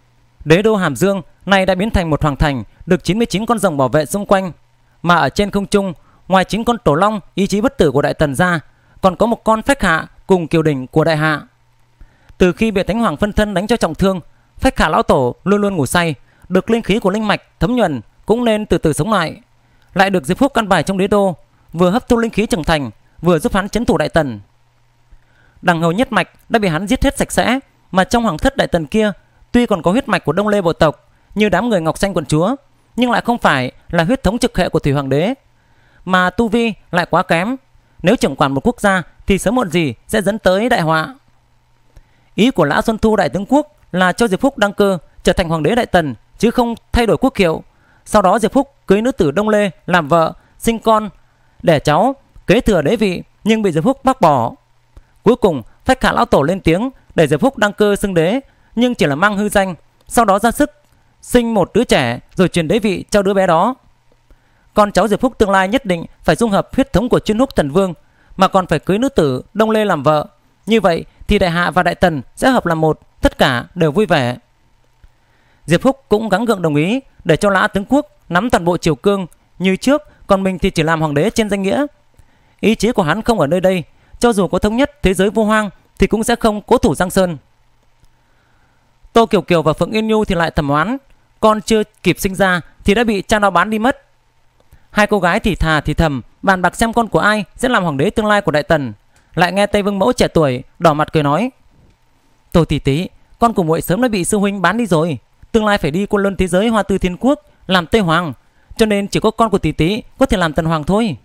Đế đô Hàm Dương nay đã biến thành một hoàng thành được 99 con rồng bảo vệ xung quanh, mà ở trên không trung, ngoài 9 con tổ long ý chí bất tử của Đại Tần ra, còn có một con Phách Hạ cùng Kiều Đỉnh của Đại Hạ. Từ khi bị Thánh Hoàng phân thân đánh cho trọng thương, Phách Hạ lão tổ luôn luôn ngủ say, được linh khí của linh mạch thấm nhuần cũng nên từ từ sống lại. Lại được Diệp Phúc căn bài trong đế đô, vừa hấp thu linh khí trưởng thành, vừa giúp hắn trấn thủ Đại Tần. Đằng hầu nhất mạch đã bị hắn giết hết sạch sẽ, mà trong hoàng thất Đại Tần kia tuy còn có huyết mạch của Đông Lê bộ tộc như đám người Ngọc Xanh quận chúa, nhưng lại không phải là huyết thống trực hệ của Thủy Hoàng đế, mà tu vi lại quá kém. Nếu trưởng quản một quốc gia thì sớm muộn gì sẽ dẫn tới đại họa. Ý của Lã Xuân Thu đại tướng quốc là cho Diệp Phúc đăng cơ trở thành hoàng đế Đại Tần, chứ không thay đổi quốc hiệu. Sau đó Diệp Phúc cưới nữ tử Đông Lê làm vợ, sinh con, đẻ cháu, kế thừa đế vị, nhưng bị Diệp Phúc bác bỏ. Cuối cùng Phách Hạ lão tổ lên tiếng để Diệp Phúc đăng cơ xưng đế, nhưng chỉ là mang hư danh, sau đó ra sức sinh một đứa trẻ rồi truyền đế vị cho đứa bé đó. Con cháu Diệp Phúc tương lai nhất định phải dung hợp huyết thống của Chuyên Húc Thần Vương, mà còn phải cưới nữ tử Đông Lê làm vợ. Như vậy thì Đại Hạ và Đại Tần sẽ hợp làm một, tất cả đều vui vẻ. Diệp Phúc cũng gắng gượng đồng ý để cho Lã tướng quốc nắm toàn bộ triều cương như trước, còn mình thì chỉ làm hoàng đế trên danh nghĩa. Ý chí của hắn không ở nơi đây, cho dù có thống nhất thế giới vô hoang thì cũng sẽ không cố thủ Giang Sơn. Tô Kiều Kiều và Phượng Yên Nhu thì lại thầm oán, con chưa kịp sinh ra thì đã bị cha nó bán đi mất. Hai cô gái thì thà thì thầm bàn bạc xem con của ai sẽ làm hoàng đế tương lai của Đại Tần. Lại nghe Tây Vương mẫu trẻ tuổi đỏ mặt cười nói, Tô tỷ tỷ, con của muội sớm đã bị sư huynh bán đi rồi, tương lai phải đi quân luân thế giới Hoa Tư Thiên Quốc làm Tây Hoàng, cho nên chỉ có con của tỷ tỷ có thể làm Tần Hoàng thôi.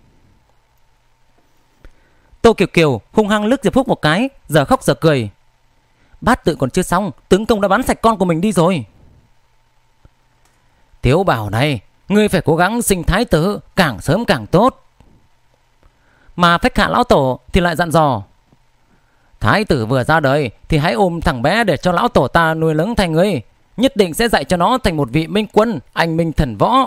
Tô Kiều Kiều hung hăng liếc Diệp Phúc một cái, giờ khóc giờ cười. Bát tự còn chưa xong, tướng công đã bắn sạch con của mình đi rồi. Tiếu Bảo này, ngươi phải cố gắng sinh thái tử càng sớm càng tốt. Mà Phách Hạ lão tổ thì lại dặn dò, thái tử vừa ra đời thì hãy ôm thằng bé để cho lão tổ ta nuôi lớn thành người, nhất định sẽ dạy cho nó thành một vị minh quân, anh minh thần võ.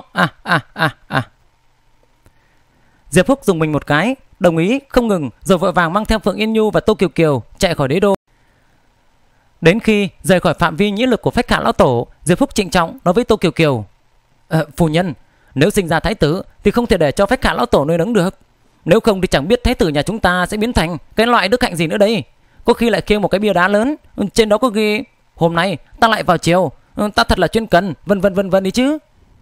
Diệp Phúc dùng mình một cái, đồng ý không ngừng, rồi vội vàng mang theo Phượng Yên Nhu và Tô Kiều Kiều chạy khỏi đế đô. Đến khi rời khỏi phạm vi nhĩ lực của Phách Hạ lão tổ, Diệp Phúc trịnh trọng nói với Tô Kiều Kiều, phu nhân, nếu sinh ra thái tử thì không thể để cho Phách Hạ lão tổ nuôi nấng được. Nếu không thì chẳng biết thái tử nhà chúng ta sẽ biến thành cái loại đức hạnh gì nữa đây. Có khi lại kêu một cái bia đá lớn, trên đó có ghi hôm nay ta lại vào chiều, ta thật là chuyên cần, vân vân đi chứ.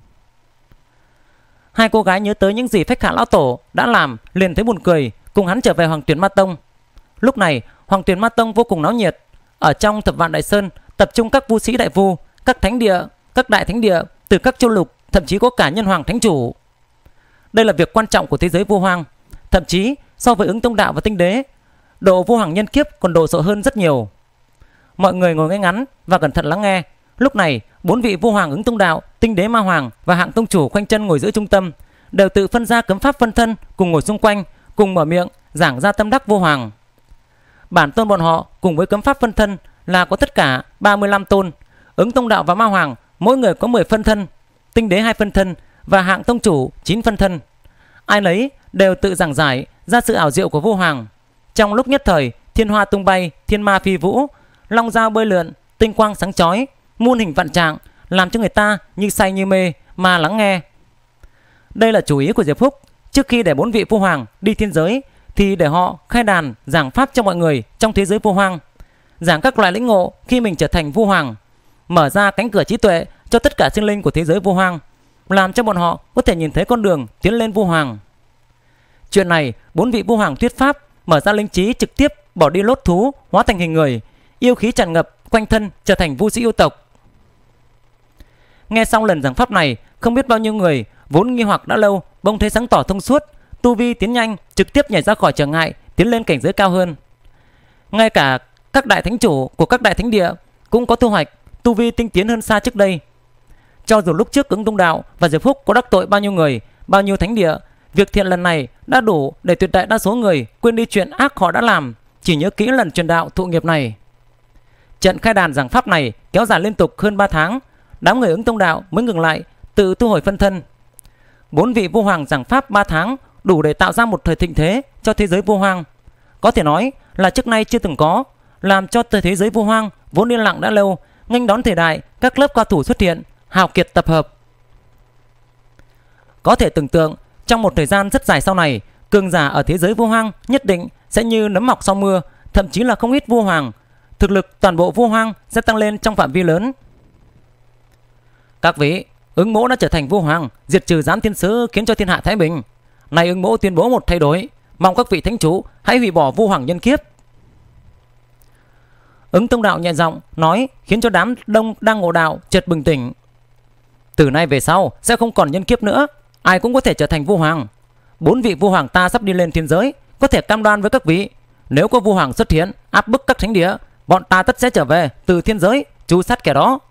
Hai cô gái nhớ tới những gì Phách Hạ lão tổ đã làm, liền thấy buồn cười, cùng hắn trở về Hoàng Tuyền Ma Tông. Lúc này Hoàng Tuyền Ma Tông vô cùng náo nhiệt. Ở trong Thập Vạn Đại Sơn tập trung các vu sĩ đại vu, các thánh địa, các đại thánh địa từ các châu lục, thậm chí có cả nhân hoàng thánh chủ. Đây là việc quan trọng của thế giới vô hoang, thậm chí so với Ứng Tông đạo và Tinh Đế, độ vô hoàng nhân kiếp còn đồ sộ hơn rất nhiều. Mọi người ngồi ngay ngắn và cẩn thận lắng nghe. Lúc này 4 vị vô hoàng Ứng Tông đạo, Tinh Đế Ma Hoàng và Hạng Tông chủ khoanh chân ngồi giữa trung tâm, đều tự phân ra cấm pháp phân thân, cùng ngồi xung quanh, cùng mở miệng giảng ra tâm đắc vô hoàng. Bản tôn bọn họ cùng với cấm pháp phân thân là có tất cả 35 tôn. Ứng Tông đạo và Ma Hoàng mỗi người có 10 phân thân, Tinh Đế 2 phân thân và Hạng Tông chủ 9 phân thân. Ai nấy đều tự giảng giải ra sự ảo diệu của vô hoàng. Trong lúc nhất thời, thiên hoa tung bay, thiên ma phi vũ, long dao bơi lượn, tinh quang sáng chói, muôn hình vạn trạng, làm cho người ta như say như mê mà lắng nghe. Đây là chủ ý của Diệp Phúc. Trước khi để 4 vị vô hoàng đi thiên giới thì để họ khai đàn giảng pháp cho mọi người trong thế giới vô hoang, giảng các loại lĩnh ngộ khi mình trở thành vô hoàng, mở ra cánh cửa trí tuệ cho tất cả sinh linh của thế giới vô hoang, làm cho bọn họ có thể nhìn thấy con đường tiến lên vô hoàng. Chuyện này 4 vị vô hoàng thuyết pháp, mở ra linh trí trực tiếp bỏ đi lốt thú, hóa thành hình người, yêu khí tràn ngập quanh thân, trở thành vu sĩ yêu tộc. Nghe xong lần giảng pháp này, không biết bao nhiêu người vốn nghi hoặc đã lâu bỗng thấy sáng tỏ thông suốt, tu vi tiến nhanh, trực tiếp nhảy ra khỏi trở ngại, tiến lên cảnh giới cao hơn. Ngay cả các đại thánh chủ của các đại thánh địa cũng có thu hoạch, tu vi tinh tiến hơn xa trước đây. Cho dù lúc trước Ứng Tông đạo và Diệp Phúc có đắc tội bao nhiêu người, bao nhiêu thánh địa, việc thiện lần này đã đủ để tuyệt đại đa số người quên đi chuyện ác họ đã làm, chỉ nhớ kỹ lần truyền đạo thụ nghiệp này. Trận khai đàn giảng pháp này kéo dài liên tục hơn 3 tháng, đám người Ứng Tông đạo mới ngừng lại, tự thu hồi phân thân. 4 vị vô hoàng giảng pháp 3 tháng đủ để tạo ra một thời thịnh thế cho thế giới vô hoang, có thể nói là trước nay chưa từng có, làm cho thế giới vô hoang vốn yên lặng đã lâu nghênh đón thời đại các lớp cao thủ xuất hiện, hào kiệt tập hợp. Có thể tưởng tượng trong một thời gian rất dài sau này, cường giả ở thế giới vô hoang nhất định sẽ như nấm mọc sau mưa, thậm chí là không ít vua hoàng. Thực lực toàn bộ vua hoang sẽ tăng lên trong phạm vi lớn. Các vị, Ứng Mỗ đã trở thành vua hoàng, diệt trừ giám thiên sứ, khiến cho thiên hạ thái bình. Nay Ứng Mỗ tuyên bố một thay đổi, mong các vị thánh chủ hãy hủy bỏ vua hoàng nhân kiếp. Ứng Tông Đạo nhẹ giọng nói, khiến cho đám đông đang ngộ đạo chợt bừng tỉnh. Từ nay về sau sẽ không còn nhân kiếp nữa, ai cũng có thể trở thành vua hoàng. 4 vị vua hoàng ta sắp đi lên thiên giới, có thể cam đoan với các vị, nếu có vua hoàng xuất hiện áp bức các thánh địa, bọn ta tất sẽ trở về từ thiên giới tru sát kẻ đó.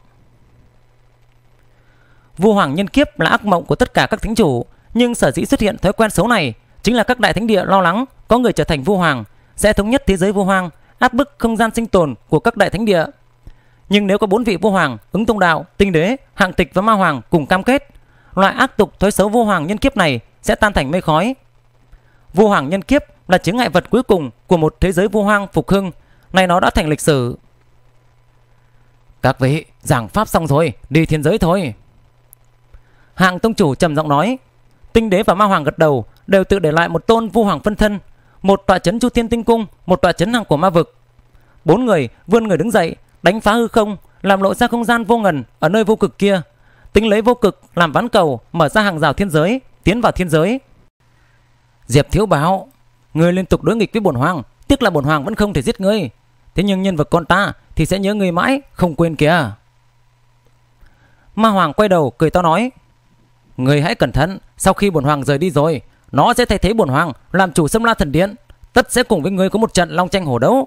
Vua hoàng nhân kiếp là ác mộng của tất cả các thánh chủ, nhưng sở dĩ xuất hiện thói quen xấu này chính là các đại thánh địa lo lắng có người trở thành vua hoàng sẽ thống nhất thế giới vua hoang, áp bức không gian sinh tồn của các đại thánh địa. Nhưng nếu có 4 vị vua hoàng, Ứng Tông Đạo, Tinh Đế, Hạng Tịch và Ma Hoàng cùng cam kết, loại ác tục thói xấu vua hoàng nhân kiếp này sẽ tan thành mây khói. Vua hoàng nhân kiếp là chướng ngại vật cuối cùng của một thế giới vua hoang phục hưng, nay nó đã thành lịch sử. Các vị, giảng pháp xong rồi, đi thiên giới thôi. Hạng tông chủ trầm giọng nói. Tinh Đế và Ma Hoàng gật đầu, đều tự để lại một tôn vua hoàng phân thân, một tọa trấn Chu Thiên Tinh Cung, một tọa trấn hàng của ma vực. 4 người vươn người đứng dậy, đánh phá hư không, làm lộ ra không gian vô ngần ở nơi vô cực kia, tính lấy vô cực làm ván cầu, mở ra hàng rào thiên giới, tiến vào thiên giới. Diệp Thiếu Bảo, ngươi liên tục đối nghịch với bổn hoàng, tiếc là bổn hoàng vẫn không thể giết ngươi, thế nhưng nhân vật con ta thì sẽ nhớ ngươi mãi không quên kìa. Ma Hoàng quay đầu cười to nói, ngươi hãy cẩn thận, sau khi bổn hoàng rời đi rồi, nó sẽ thay thế bổn hoàng làm chủ Sâm La Thần Điện, tất sẽ cùng với ngươi có một trận long tranh hổ đấu.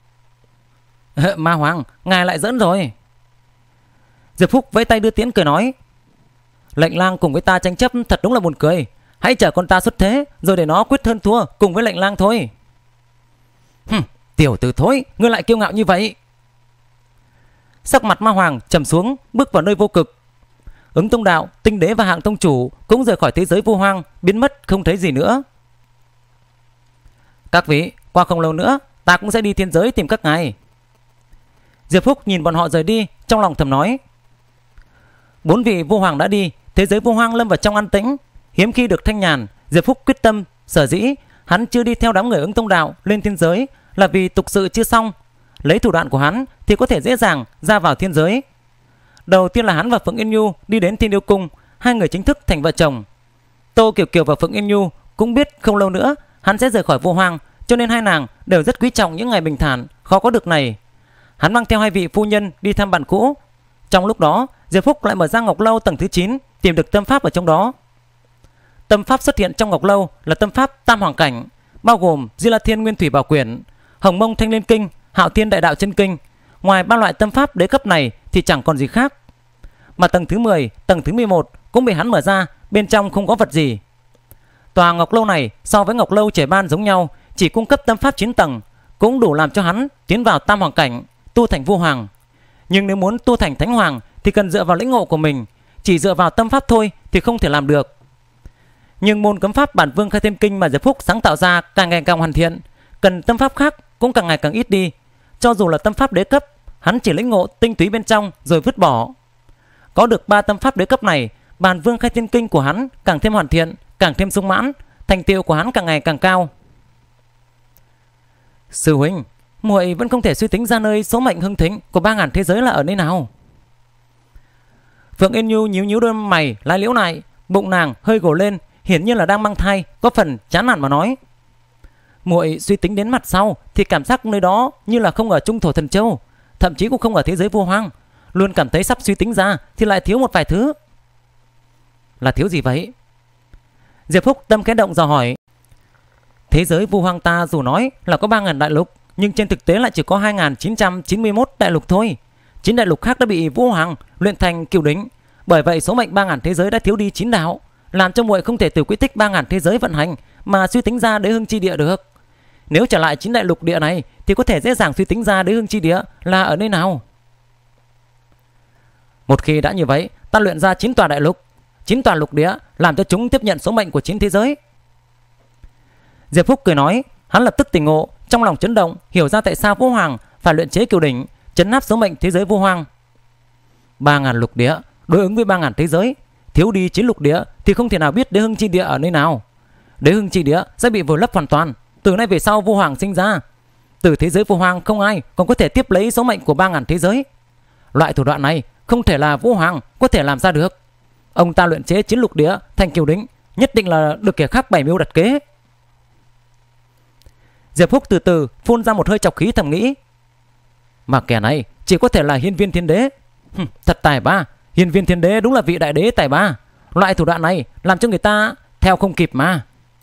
Ma Hoàng, ngài lại giỡn rồi. Diệp Phúc vẫy tay đưa tiễn cười nói, Lệnh Lang cùng với ta tranh chấp thật đúng là buồn cười, hãy chờ con ta xuất thế rồi để nó quyết hơn thua cùng với Lệnh Lang thôi. Tiểu tử thối, ngươi lại kiêu ngạo như vậy. Sắc mặt Ma Hoàng trầm xuống, bước vào nơi vô cực. Ứng Tông Đạo, Tinh Đế và Hạng Tông Chủ cũng rời khỏi thế giới vô hoang, biến mất không thấy gì nữa. Các vị, qua không lâu nữa ta cũng sẽ đi thiên giới tìm các ngài. Diệp Phúc nhìn bọn họ rời đi, trong lòng thầm nói, 4 vị vua hoàng đã đi, thế giới vô hoang lâm vào trong an tĩnh, hiếm khi được thanh nhàn. Diệp Phúc quyết tâm, sở dĩ hắn chưa đi theo đám người Ứng Tông Đạo lên thiên giới là vì tục sự chưa xong. Lấy thủ đoạn của hắn thì có thể dễ dàng ra vào thiên giới. Đầu tiên là hắn và Phượng Yên Nhu đi đến Thiên Yêu Cung, hai người chính thức thành vợ chồng. Tô Kiều Kiều và Phượng Yên Nhu cũng biết không lâu nữa hắn sẽ rời khỏi vô hoang, cho nên hai nàng đều rất quý trọng những ngày bình thản khó có được này. Hắn mang theo hai vị phu nhân đi thăm bạn cũ. Trong lúc đó, Diệp Phúc lại mở ra Ngọc Lâu tầng thứ 9, tìm được tâm pháp ở trong đó. Tâm pháp xuất hiện trong Ngọc Lâu là tâm pháp Tam Hoàng Cảnh, bao gồm Di La Thiên Nguyên Thủy Bảo Quyển, Hồng Mông Thanh Liên Kinh, Hạo Thiên Đại Đạo Chân Kinh. Ngoài ba loại tâm pháp đế cấp này thì chẳng còn gì khác. Mà tầng thứ 10, tầng thứ 11 cũng bị hắn mở ra, bên trong không có vật gì. Tòa Ngọc Lâu này so với Ngọc Lâu Trẻ Ban giống nhau, chỉ cung cấp tâm pháp 9 tầng, cũng đủ làm cho hắn tiến vào Tam Hoàng Cảnh, tu thành vua hoàng. Nhưng nếu muốn tu thành thánh hoàng thì cần dựa vào lĩnh ngộ của mình, chỉ dựa vào tâm pháp thôi thì không thể làm được. Nhưng môn cấm pháp Bản Vương Khai Thiên Kinh mà Diệp Phúc sáng tạo ra càng ngày càng hoàn thiện, cần tâm pháp khác cũng càng ngày càng ít đi. Cho dù là tâm pháp đế cấp, hắn chỉ lĩnh ngộ tinh túy bên trong rồi vứt bỏ. Có được 3 tâm pháp đế cấp này, Bản Vương Khai Thiên Kinh của hắn càng thêm hoàn thiện, càng thêm sung mãn, thành tựu của hắn càng ngày càng cao. Sư huynh, muội vẫn không thể suy tính ra nơi số mệnh hưng thịnh của 3000 thế giới là ở nơi nào. Phượng Yên Nhu nhíu nhíu đôi mày lái liễu lại, bụng nàng hơi gồ lên, hiển nhiên là đang mang thai, có phần chán nản mà nói. Muội suy tính đến mặt sau thì cảm giác nơi đó như là không ở Trung Thổ Thần Châu, thậm chí cũng không ở thế giới vô hoang, luôn cảm thấy sắp suy tính ra thì lại thiếu một vài thứ. Là thiếu gì vậy? Diệp Phúc tâm khẽ động dò hỏi. Thế giới vô hoang ta dù nói là có 3000 đại lục, nhưng trên thực tế lại chỉ có 2991 đại lục thôi. 9 đại lục khác đã bị Vũ Hoàng luyện thành cửu đỉnh, bởi vậy số mệnh 3000 thế giới đã thiếu đi 9 đạo, làm cho muội không thể từ quy tích 3000 thế giới vận hành mà suy tính ra đế hưng chi địa được. Nếu trở lại 9 đại lục địa này thì có thể dễ dàng suy tính ra đế hưng chi địa là ở nơi nào. Một khi đã như vậy, ta luyện ra 9 tòa đại lục, 9 tòa lục địa, làm cho chúng tiếp nhận số mệnh của 9 thế giới. Diệp Phúc cười nói, hắn lập tức tỉnh ngộ, trong lòng chấn động, hiểu ra tại sao Vũ Hoàng phải luyện chế cửu đỉnh, trấn áp số mệnh thế giới vô hoang. 3.000 lục địa đối ứng với 3.000 thế giới, thiếu đi 9 lục địa thì không thể nào biết đế hưng chi địa ở nơi nào. Đế hưng chi địa sẽ bị vùi lấp hoàn toàn. Từ nay về sau vô hoàng sinh ra, từ thế giới vô hoàng không ai còn có thể tiếp lấy số mệnh của 3.000 thế giới. Loại thủ đoạn này không thể là vô hoàng có thể làm ra được. Ông ta luyện chế 9 lục địa thành kiều đính nhất định là được kẻ khác bày mưu đặt kế. Diệp Húc từ từ phun ra một hơi trọc khí thầm nghĩ, mà kẻ này chỉ có thể là Hiên Viên Thiên Đế. Thật tài ba, Hiên Viên Thiên Đế đúng là vị đại đế tài ba. Loại thủ đoạn này làm cho người ta theo không kịp mà.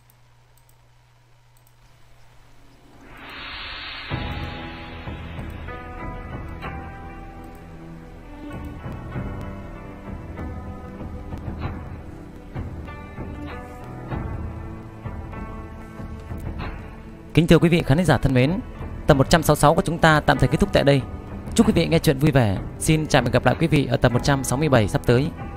Kính thưa quý vị khán giả thân mến, tập 166 của chúng ta tạm thời kết thúc tại đây. Chúc quý vị nghe chuyện vui vẻ. Xin chào và gặp lại quý vị ở tập 167 sắp tới.